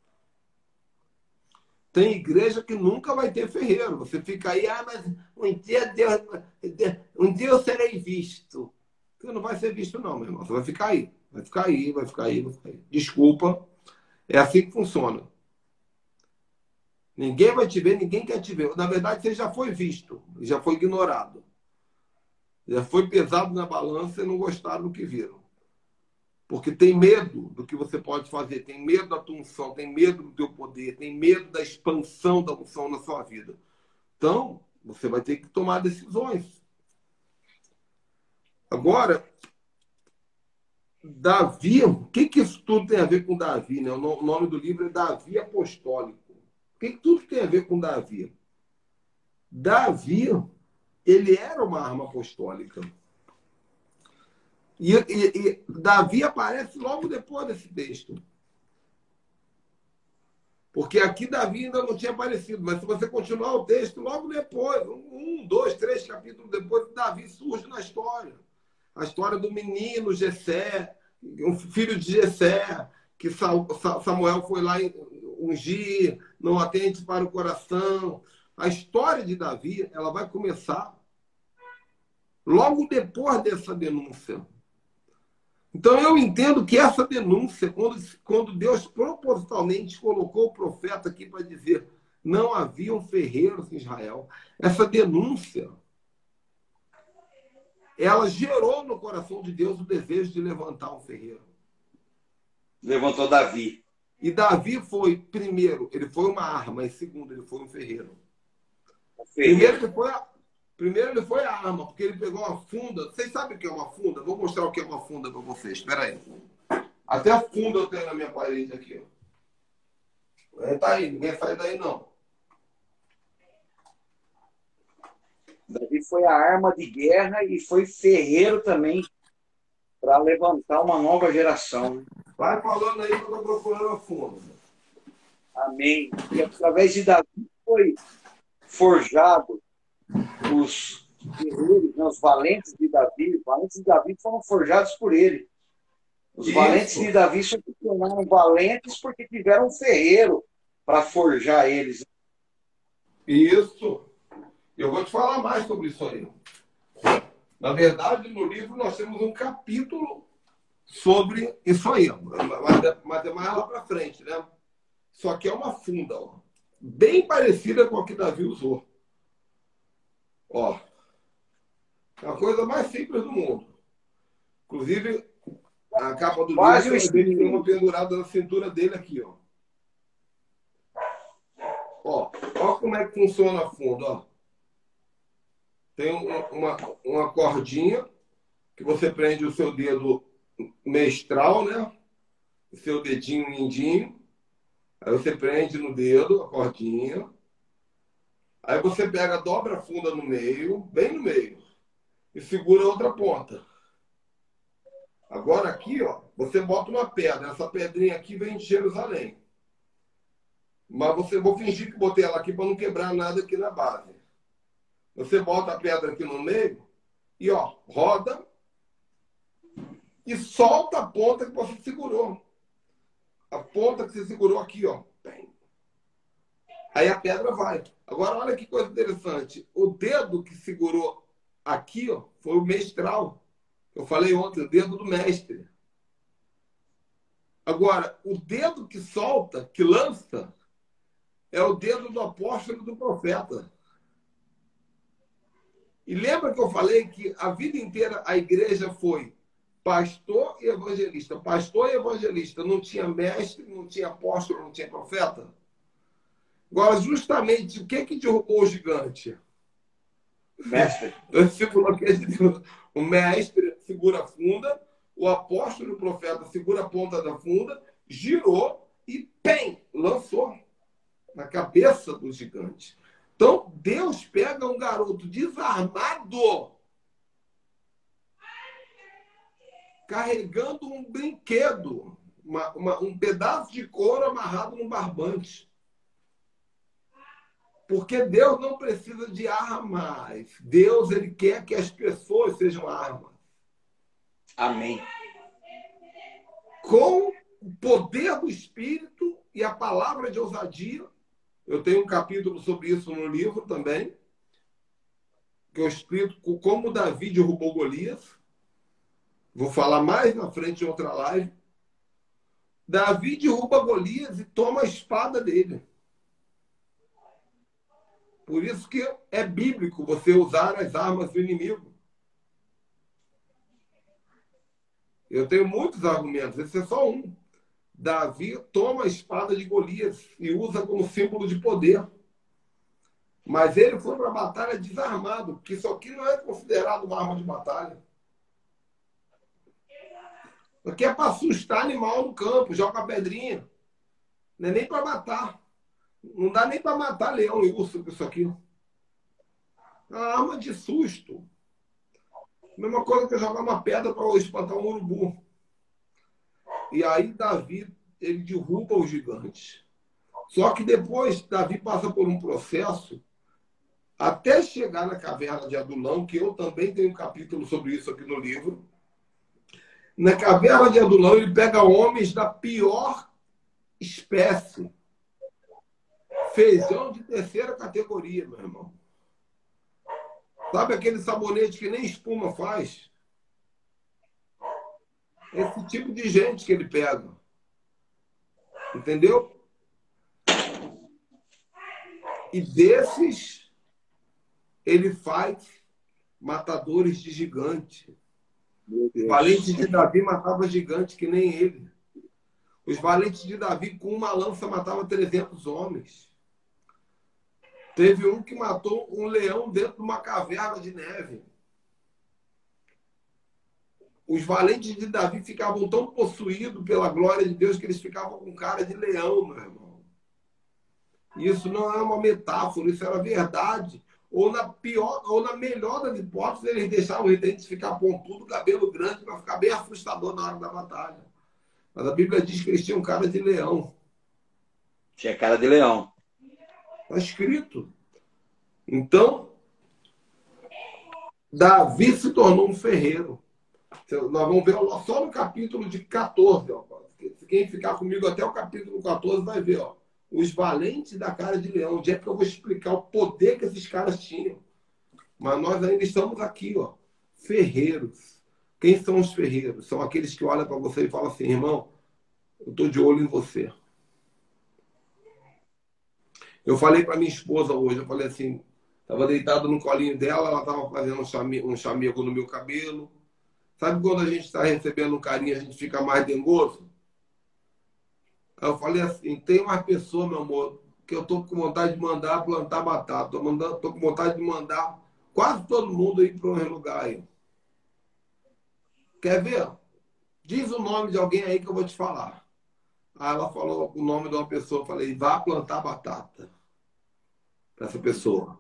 Tem igreja que nunca vai ter ferreiro. Você fica aí, ah, mas um dia, Deus, um dia eu serei visto. Você não vai ser visto não, meu irmão. Você vai ficar aí. Vai ficar aí, vai ficar aí, vai ficar aí. Desculpa. É assim que funciona. Ninguém vai te ver, ninguém quer te ver. Na verdade, você já foi visto. Já foi ignorado. Já foi pesado na balança e não gostaram do que viram. Porque tem medo do que você pode fazer, tem medo da tua unção, tem medo do teu poder, tem medo da expansão da unção na sua vida. Então, você vai ter que tomar decisões. Agora, Davi, o que, que isso tudo tem a ver com Davi? Né? O nome do livro é Davi Apostólico. O que, que tudo tem a ver com Davi? Davi, ele era uma arma apostólica. E, e, e Davi aparece logo depois desse texto. Porque aqui Davi ainda não tinha aparecido, mas se você continuar o texto, logo depois, um, dois, três capítulos depois, Davi surge na história. A história do menino Jessé, um filho de Jessé, que Samuel foi lá ungir, não atente para o coração. A história de Davi, ela vai começar logo depois dessa denúncia. Então, eu entendo que essa denúncia, quando, quando Deus propositalmente colocou o profeta aqui para dizer não haviam ferreiros em Israel, essa denúncia, ela gerou no coração de Deus o desejo de levantar um ferreiro. Levantou Davi. E Davi foi, primeiro, ele foi uma arma, e segundo, ele foi um ferreiro. Primeiro ele foi a, primeiro ele foi a arma, porque ele pegou uma funda. Vocês sabem o que é uma funda? Vou mostrar o que é uma funda para vocês. Espera aí. Até a funda eu tenho na minha parede aqui. Ó. É, tá aí, ninguém sai daí não. Davi foi a arma de guerra e foi ferreiro também para levantar uma nova geração. Vai falando aí que eu estou procurando a funda. Amém. E através de Davi foi forjado os guerreiros, né, os valentes de Davi. Os valentes de Davi foram forjados por ele. Os Isso. valentes de Davi se tornaram valentes porque tiveram um ferreiro para forjar eles. Isso. Eu vou te falar mais sobre isso aí. Na verdade, no livro nós temos um capítulo sobre isso aí. Mas é mais lá para frente, né? Só que é uma funda, ó, bem parecida com a que Davi usou. Ó, é a coisa mais simples do mundo. Inclusive, a capa do Quase livro tem uma pendurada na cintura dele aqui, ó. Ó, ó como é que funciona a funda, ó. Tem uma, uma cordinha que você prende o seu dedo mestral, né? O seu dedinho mindinho. Aí você prende no dedo a cordinha. Aí você pega, dobra a funda no meio, bem no meio, e segura a outra ponta. Agora aqui, ó, você bota uma pedra. Essa pedrinha aqui vem de Jerusalém. Mas você vou fingir que botei ela aqui para não quebrar nada aqui na base. Você bota a pedra aqui no meio e, ó, roda e solta a ponta que você segurou. A ponta que você segurou aqui, ó. Aí a pedra vai. Agora, olha que coisa interessante. O dedo que segurou aqui, ó, foi o mestral. Eu falei ontem, o dedo do mestre. Agora, o dedo que solta, que lança, é o dedo do apóstolo e do profeta. E lembra que eu falei que a vida inteira a igreja foi pastor e evangelista. Pastor e evangelista. Não tinha mestre, não tinha apóstolo, não tinha profeta. Agora, justamente, o que que derrubou o gigante? Mestre. O mestre segura a funda, o apóstolo e o profeta segura a ponta da funda, girou e, pem, lançou na cabeça do gigante. Então, Deus pega um garoto desarmado, carregando um brinquedo, uma, uma, um pedaço de couro amarrado num barbante. Porque Deus não precisa de armas. Deus, ele quer que as pessoas sejam armas. Amém. Com o poder do Espírito e a palavra de ousadia. Eu tenho um capítulo sobre isso no livro também, que eu explico como Davi derrubou Golias. Vou falar mais na frente em outra live. Davi derruba Golias e toma a espada dele. Por isso que é bíblico você usar as armas do inimigo. Eu tenho muitos argumentos, esse é só um. Davi toma a espada de Golias e usa como símbolo de poder. Mas ele foi para a batalha desarmado, porque isso aqui não é considerado uma arma de batalha. Isso aqui é para assustar animal no campo, joga a pedrinha. Não é nem para matar. Não dá nem para matar leão e urso com isso aqui. É uma arma de susto. Mesma coisa que jogar uma pedra para espantar um urubu. E aí Davi, ele derruba o gigante. Só que depois Davi passa por um processo até chegar na caverna de Adulão, que eu também tenho um capítulo sobre isso aqui no livro. Na caverna de Adulão, ele pega homens da pior espécie. Feijão de terceira categoria, meu irmão. Sabe aquele sabonete que nem espuma faz? Esse tipo de gente que ele pega. Entendeu? E desses, ele faz matadores de gigante. O valente de Davi matava gigante que nem ele. Os valentes de Davi, com uma lança, matavam trezentos homens. Teve um que matou um leão dentro de uma caverna de neve. Os valentes de Davi ficavam tão possuídos pela glória de Deus que eles ficavam com cara de leão, meu irmão. Isso não é uma metáfora, isso era verdade. Ou na pior, ou na melhor das hipóteses, eles deixavam os dentes ficar pontudo, cabelo grande, para ficar bem assustador na hora da batalha. Mas a Bíblia diz que eles tinham cara de leão. Tinha cara de leão. Está escrito. Então, Davi se tornou um ferreiro. Nós vamos ver só no capítulo de quatorze. Ó. Quem ficar comigo até o capítulo quatorze vai ver. Ó, os valentes da cara de leão. Onde é que eu vou explicar o poder que esses caras tinham? Mas nós ainda estamos aqui, ó, ferreiros. Quem são os ferreiros? São aqueles que olham para você e falam assim, irmão, eu estou de olho em você. Eu falei para minha esposa hoje, eu falei assim, estava deitado no colinho dela, ela estava fazendo um chamego, um chamego no meu cabelo. Sabe quando a gente está recebendo um carinho, a gente fica mais dengoso? Aí eu falei assim, tem uma pessoa, meu amor, que eu estou com vontade de mandar plantar batata. Estou mandando, tô com vontade de mandar quase todo mundo ir para um lugar aí. Quer ver? Diz o nome de alguém aí que eu vou te falar. Aí ela falou o nome de uma pessoa, eu falei, vá plantar batata para essa pessoa.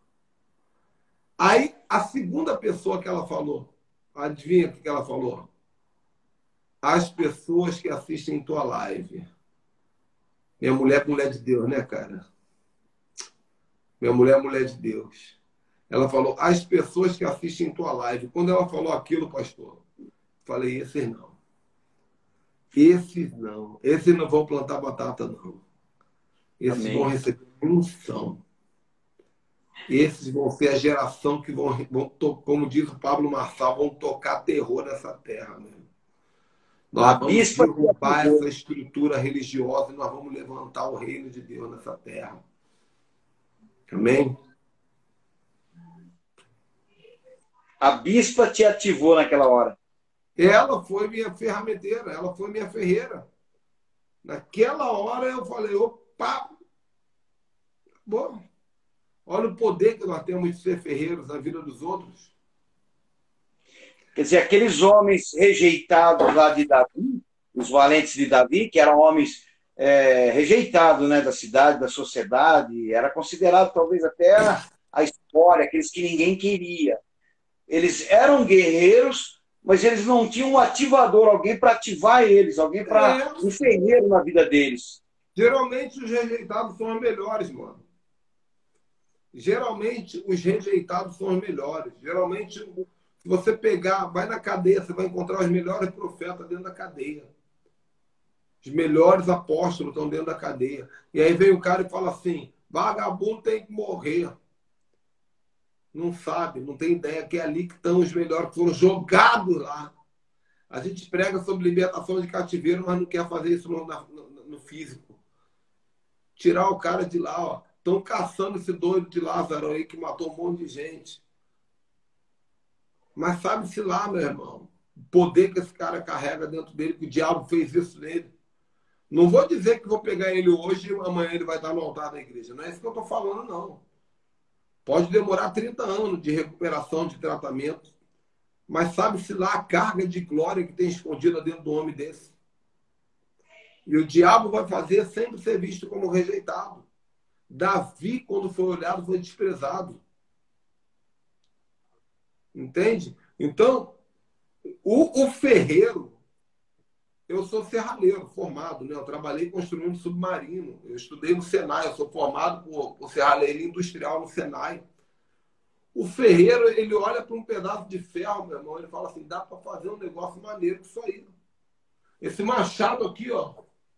Aí, a segunda pessoa que ela falou, adivinha o que ela falou? As pessoas que assistem tua live. Minha mulher é mulher de Deus, né, cara? Minha mulher é mulher de Deus. Ela falou, as pessoas que assistem tua live. Quando ela falou aquilo, pastor, falei, esses não. Esses não. Esses não vão plantar batata, não. Esses Amém. Vão receber unção. Esses vão ser a geração que vão, vão, como diz o Pablo Marçal, vão tocar terror nessa terra. Né? Nós vamos derrubar essa estrutura religiosa e nós vamos levantar o reino de Deus nessa terra. Amém? A bispa te ativou naquela hora. Ela foi minha ferramenteira, ela foi minha ferreira. Naquela hora eu falei, opa, bom. Olha o poder que nós temos de ser ferreiros na vida dos outros. Quer dizer, aqueles homens rejeitados lá de Davi, os valentes de Davi, que eram homens é, rejeitados, né, da cidade, da sociedade, era considerado talvez até a, a história, aqueles que ninguém queria. Eles eram guerreiros, mas eles não tinham um ativador, alguém para ativar eles, alguém para é. um ferreiro na vida deles. Geralmente os rejeitados são os melhores, mano. Geralmente, os rejeitados são os melhores. Geralmente, se você pegar, vai na cadeia, você vai encontrar os melhores profetas dentro da cadeia. Os melhores apóstolos estão dentro da cadeia. E aí vem o cara e fala assim, vagabundo tem que morrer. Não sabe, não tem ideia que é ali que estão os melhores, que foram jogados lá. A gente prega sobre libertação de cativeiro, mas não quer fazer isso no, no, no físico. Tirar o cara de lá, ó. Estão caçando esse doido de Lázaro aí que matou um monte de gente. Mas sabe-se lá, meu irmão, o poder que esse cara carrega dentro dele, que o diabo fez isso nele. Não vou dizer que vou pegar ele hoje e amanhã ele vai estar no altar da igreja. Não é isso que eu estou falando, não. Pode demorar trinta anos de recuperação, de tratamento. Mas sabe-se lá a carga de glória que tem escondida dentro do homem desse. E o diabo vai fazer sempre ser visto como rejeitado. Davi, quando foi olhado, foi desprezado. Entende? Então, o, o ferreiro, eu sou serralheiro, formado, né? Eu trabalhei construindo submarino. Eu estudei no Senai, eu sou formado por, por serralheiro industrial no Senai. O ferreiro, ele olha para um pedaço de ferro, meu irmão, ele fala assim, dá para fazer um negócio maneiro com isso aí. Esse machado aqui, ó,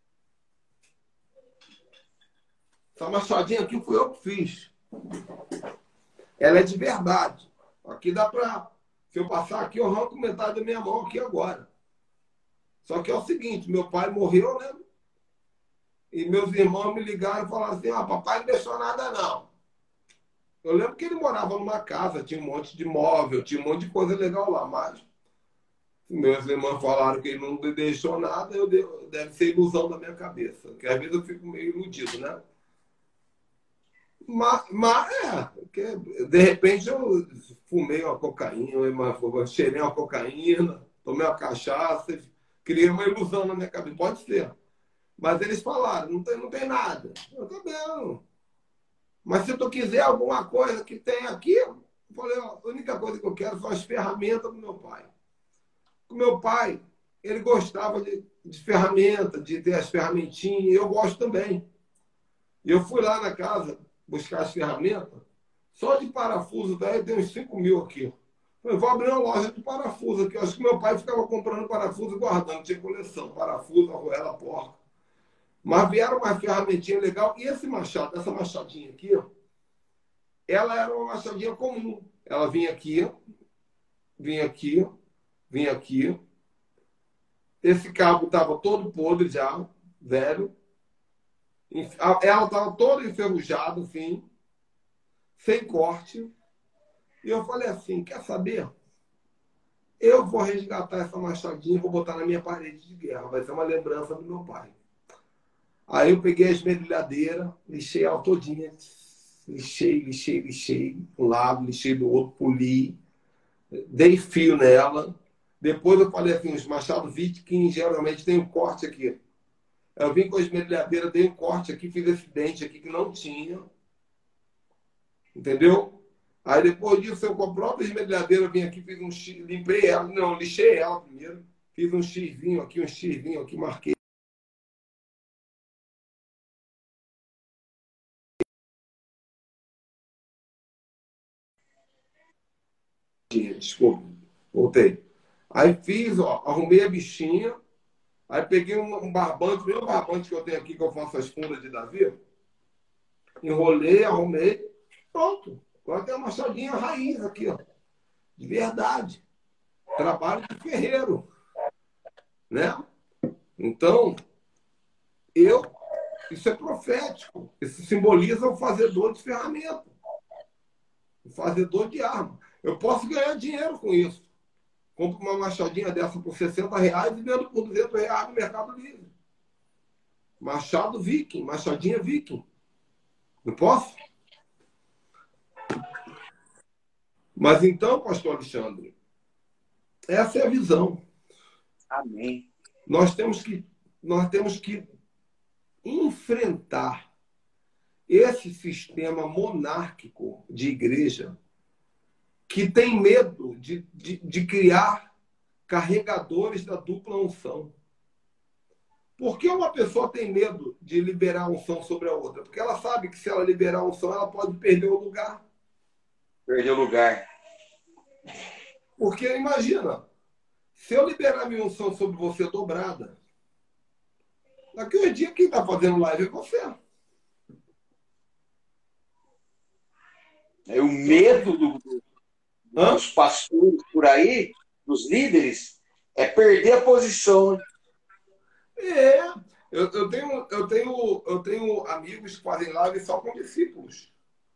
essa machadinha aqui fui eu que fiz. Ela é de verdade. Aqui dá para... Se eu passar aqui, eu arranco metade da minha mão aqui agora. Só que é o seguinte, meu pai morreu, né? E meus irmãos me ligaram e falaram assim, ah, papai não deixou nada, não. Eu lembro que ele morava numa casa, tinha um monte de móvel, tinha um monte de coisa legal lá, mas Meus irmãos falaram que ele não deixou nada, eu de... deve ser ilusão da minha cabeça. Porque às vezes eu fico meio iludido, né? Mas, mas é, porque de repente eu fumei uma cocaína, uma, cheirei uma cocaína, tomei uma cachaça, criei uma ilusão na minha cabeça. Pode ser. Mas eles falaram, não tem, não tem nada. Eu também. Mas se tu quiser alguma coisa que tem aqui, eu falei, ó, a única coisa que eu quero são as ferramentas do meu pai. O meu pai, ele gostava de, de ferramenta, de ter as ferramentinhas, e eu gosto também. E eu fui lá na casa buscar as ferramentas, só de parafuso, daí tem uns cinco mil aqui. Eu vou abrir uma loja de parafuso aqui. Eu acho que meu pai ficava comprando parafuso e guardando, tinha coleção, parafuso, arruela, porca. Mas vieram uma ferramentinha legal. E esse machado, essa machadinha aqui, ela era uma machadinha comum. Ela vinha aqui, vinha aqui, vinha aqui. Esse cabo estava todo podre já, velho. Ela estava toda enferrujada, assim, sem corte. E eu falei assim, quer saber? Eu vou resgatar essa machadinha e vou botar na minha parede de guerra. Vai ser uma lembrança do meu pai. Aí eu peguei a esmerilhadeira, lixei ela todinha. Lixei, lixei, lixei. Um lado, lixei do outro, poli. Dei fio nela. Depois eu falei assim, os machados Viking geralmente tem um corte aqui. Eu vim com a esmerilhadeira, dei um corte aqui, fiz esse dente aqui que não tinha. Entendeu? Aí depois disso, eu com a própria esmerilhadeira vim aqui, fiz um X, limpei ela, não, lixei ela primeiro. Fiz um xizinho aqui, um xizinho aqui, marquei. Desculpa, voltei. Aí fiz, ó, arrumei a bichinha. Aí peguei um, um barbante, o mesmo barbante que eu tenho aqui, que eu faço as fundas de Davi. Enrolei, arrumei. Pronto. Agora tem uma machadinha raiz aqui, ó. De verdade. Trabalho de ferreiro. Né? Então, eu, isso é profético. Isso simboliza o fazedor de ferramenta. O fazedor de arma. Eu posso ganhar dinheiro com isso. Compro uma machadinha dessa por sessenta reais e vendo por duzentos reais no Mercado Livre. Machado Viking, machadinha Viking. Não posso? Mas então, pastor Alexandre, essa é a visão. Amém. Nós temos que, nós temos que enfrentar esse sistema monárquico de igreja que tem medo de, de, de criar carregadores da dupla unção. Por que uma pessoa tem medo de liberar a unção sobre a outra? Porque ela sabe que se ela liberar a unção, ela pode perder o lugar. Perder o lugar. Porque imagina, se eu liberar minha unção sobre você dobrada, daqui a um dia quem está fazendo live é você. É o medo do, dos pastores por aí, dos líderes, é perder a posição. Né? É, eu, eu, tenho, eu, tenho, eu tenho amigos que fazem live só com discípulos.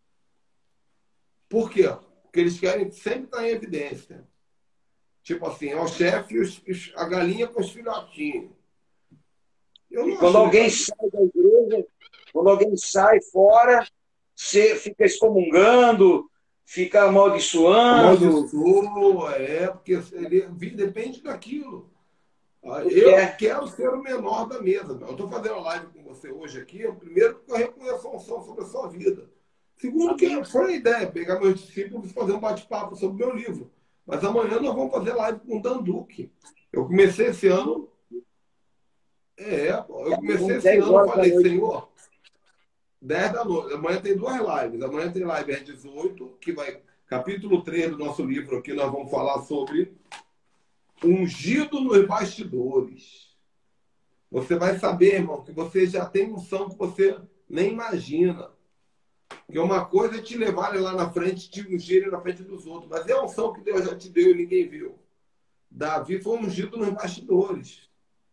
Por quê? Porque eles querem sempre estar em evidência. Tipo assim, é o chefe e a galinha com os filhotinhos. Eu não e quando alguém legal. sai da igreja, quando alguém sai fora, você fica excomungando, fica amaldiçoando. Amaldiçoa, é, porque ele depende daquilo. Eu é. quero ser o menor da mesa. Eu estou fazendo uma live com você hoje aqui, primeiro porque eu reconheço a unção sobre a sua vida. Segundo, que foi a ideia, pegar meus discípulos e fazer um bate-papo sobre o meu livro. Mas amanhã nós vamos fazer live com o Dan Duque. Eu comecei esse ano. É, eu comecei esse ano e falei, Senhor, dez da noite. Amanhã tem duas lives. Amanhã tem live às dezoito, que vai. Capítulo três do nosso livro aqui, nós vamos falar sobre ungido nos bastidores. Você vai saber, irmão, que você já tem unção que você nem imagina. Que uma coisa é te levarem lá na frente, te ungirem na frente dos outros. Mas é a unção que Deus já te deu e ninguém viu. Davi foi ungido nos bastidores.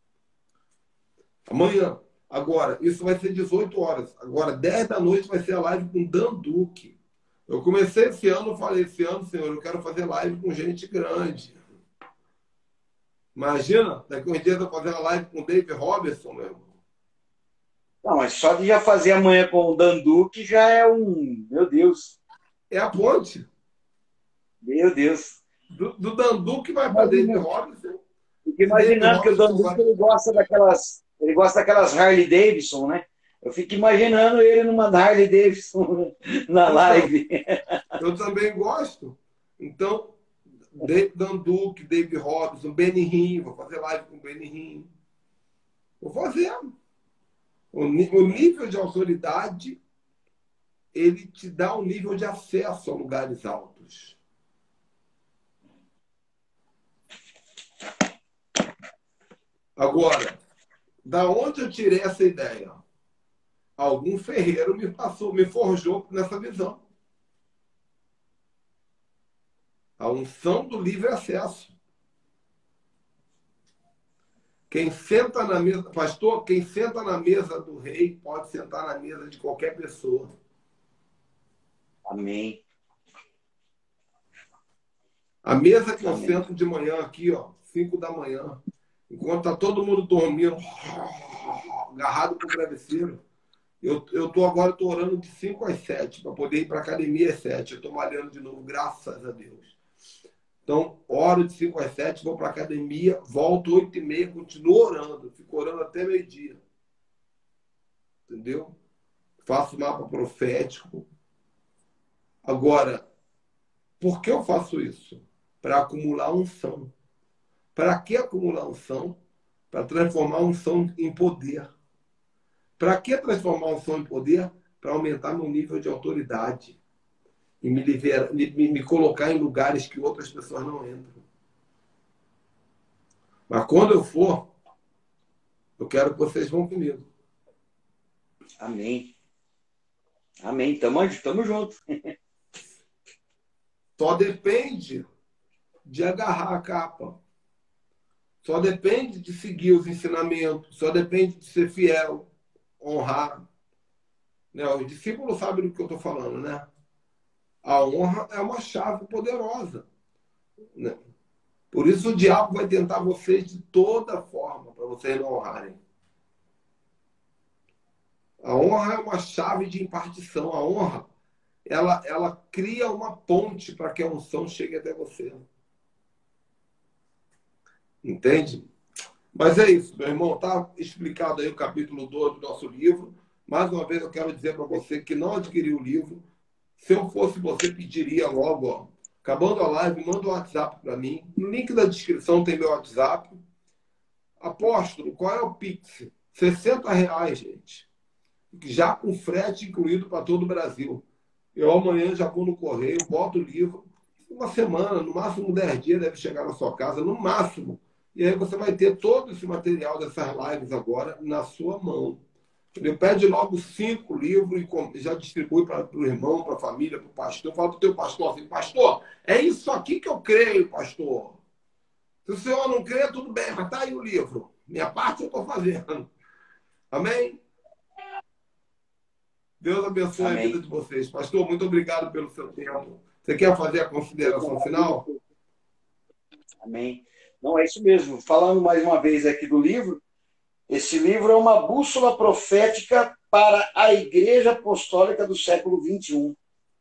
Amanhã. Agora, isso vai ser dezoito horas. Agora, dez da noite vai ser a live com Dan Duque. Eu comecei esse ano, falei esse ano, Senhor, eu quero fazer live com gente grande. Imagina, daqui uns dias eu fazer uma live com o Dave Robertson, meu irmão. Não, mas só de já fazer amanhã com o Danduque já é um. Meu Deus. É a ponte. Meu Deus. Do, do Dandu que vai para Dave Imagina, Robinson. fico E Dave imaginando que o Robinson Danduque vai. ele gosta daquelas. Ele gosta daquelas Harley Davidson, né? Eu fico imaginando ele numa Harley Davidson na Então, live. eu também gosto. Então, Dave Danduque, Dave Robinson, Benny Hinn, vou fazer live com o Benny Hinn. Vou fazer. O, o nível de autoridade, ele te dá um nível de acesso a lugares altos. Agora, da onde eu tirei essa ideia? Algum ferreiro me passou, me forjou nessa visão. A unção do livre acesso. Quem senta na mesa, pastor, quem senta na mesa do rei pode sentar na mesa de qualquer pessoa. Amém. A mesa que eu Amém. sento de manhã aqui, ó, cinco da manhã, enquanto tá todo mundo dormindo, agarrado pro travesseiro, eu, eu tô agora tô orando de cinco às sete, para poder ir para academia às sete. Eu tô malhando de novo, graças a Deus. Então, oro de cinco às sete, vou para academia, volto oito e meia, continuo orando, fico orando até meio-dia. Entendeu? Faço mapa profético. Agora, por que eu faço isso? Para acumular unção. Para que acumular unção? Para transformar unção em poder. Para que transformar unção em poder? Para aumentar meu nível de autoridade. E me, libera, me, me colocar em lugares que outras pessoas não entram. Mas quando eu for, eu quero que vocês vão comigo. Amém. Amém. Tamo, tamo junto. Só depende de agarrar a capa. Só depende de seguir os ensinamentos. Só depende de ser fiel, honrar. Né? Os discípulos sabem do que eu estou falando, né? A honra é uma chave poderosa. Né? Por isso o diabo vai tentar vocês de toda forma para vocês não honrarem. A honra é uma chave de impartição. A honra, ela, ela cria uma ponte para que a unção chegue até você. Entende? Mas é isso, meu irmão. Está explicado aí o capítulo dois do nosso livro. Mais uma vez eu quero dizer para você que não adquiriu o livro. Se eu fosse você, pediria logo, ó. Acabando a live, manda um WhatsApp para mim. No link da descrição tem meu WhatsApp. Apóstolo, qual é o Pix? sessenta reais, gente. Já com frete incluído para todo o Brasil. Eu amanhã já vou no correio, boto o livro. Uma semana, no máximo dez dias, deve chegar na sua casa, no máximo. E aí você vai ter todo esse material dessas lives agora na sua mão. Ele pede logo cinco livros e já distribui para o irmão, para a família, para o pastor. Fala para o teu pastor assim, pastor, é isso aqui que eu creio, pastor. Se o senhor não crê, tudo bem, mas está aí o livro. Minha parte eu estou fazendo. Amém? Deus abençoe Amém. A vida de vocês. Pastor, muito obrigado pelo seu tempo. Você quer fazer a consideração final? Amém. Não, é isso mesmo. Falando mais uma vez aqui do livro, esse livro é uma bússola profética para a Igreja Apostólica do século vinte e um.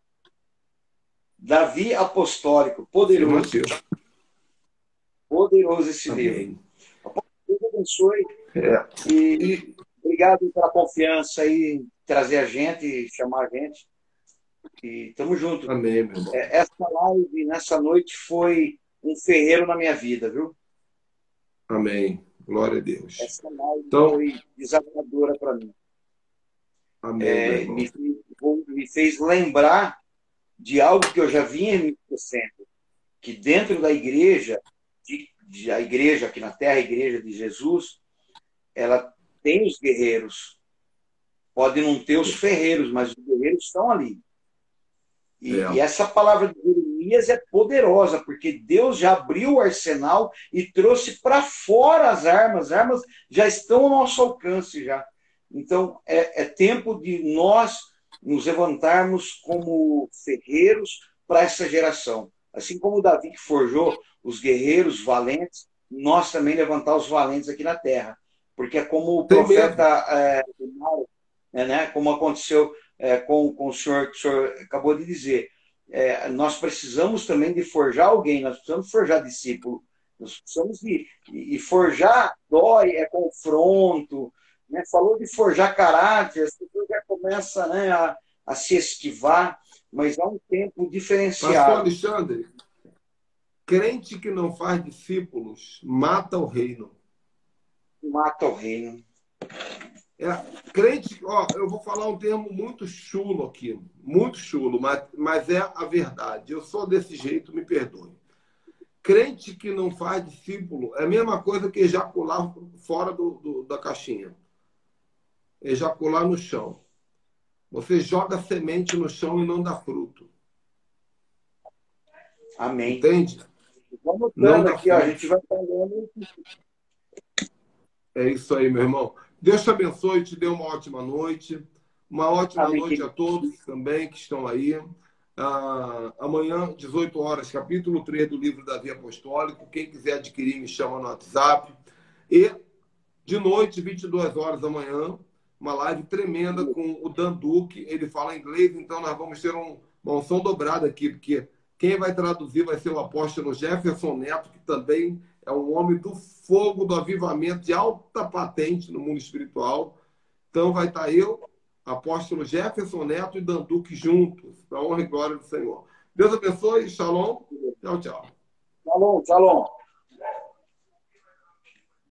Davi Apostólico, poderoso. Poderoso esse Amém. Livro. Deus abençoe. É. E, e obrigado pela confiança aí, trazer a gente, chamar a gente. E tamo junto. Amém, meu irmão. Essa live, nessa noite, foi um ferreiro na minha vida, viu? Amém. Glória a Deus. Essa live então, foi desafiadora para mim. Amém, é, me, me fez lembrar de algo que eu já vinha me esquecendo. Que dentro da igreja, de, de, a igreja aqui na Terra, a igreja de Jesus, ela tem os guerreiros. Pode não ter os ferreiros, mas os guerreiros estão ali. E, é. e essa palavra de Jeremias é poderosa, porque Deus já abriu o arsenal e trouxe para fora as armas. As armas já estão ao nosso alcance já. Então, é, é tempo de nós nos levantarmos como ferreiros para essa geração. Assim como Davi que forjou os guerreiros valentes, nós também levantar os valentes aqui na terra. Porque é como o Tem profeta, mesmo. é, né, como aconteceu é, com, com o senhor, que o senhor acabou de dizer. É, nós precisamos também de forjar alguém, nós precisamos forjar discípulo, nós precisamos de. E, e forjar dói, é confronto, né? Falou de forjar caráter, as pessoas já começam, né, a, a se esquivar, mas há um tempo Pastor diferenciado. Alexandre, crente que não faz discípulos mata o reino. Mata o reino. É, crente, ó, eu vou falar um termo muito chulo aqui, muito chulo, mas, mas é a verdade. Eu sou desse jeito, me perdoe. Crente que não faz discípulo é a mesma coisa que ejacular fora do, do, da caixinha. Ejacular no chão. Você joga semente no chão e não dá fruto. Amém. Entende? Vamos Não notando dá aqui, ó, a fruto. gente vai falando. É isso aí, meu irmão. Deus te abençoe, te dê uma ótima noite. Uma ótima Amém, noite a querido. todos também que estão aí. Ah, amanhã, dezoito horas, capítulo três do livro Davi Apostólico. Quem quiser adquirir, me chama no WhatsApp. E, de noite, vinte e duas horas da manhã, uma live tremenda com o Dan Duque. Ele fala inglês, então nós vamos ter um, uma unção dobrada aqui, porque quem vai traduzir vai ser o apóstolo Jefferson Neto, que também é um homem do fogo, do avivamento, de alta patente no mundo espiritual. Então vai estar eu, apóstolo Jefferson Neto e Dan Duque juntos, para a honra e glória do Senhor. Deus abençoe, shalom, tchau, tchau. Shalom, shalom.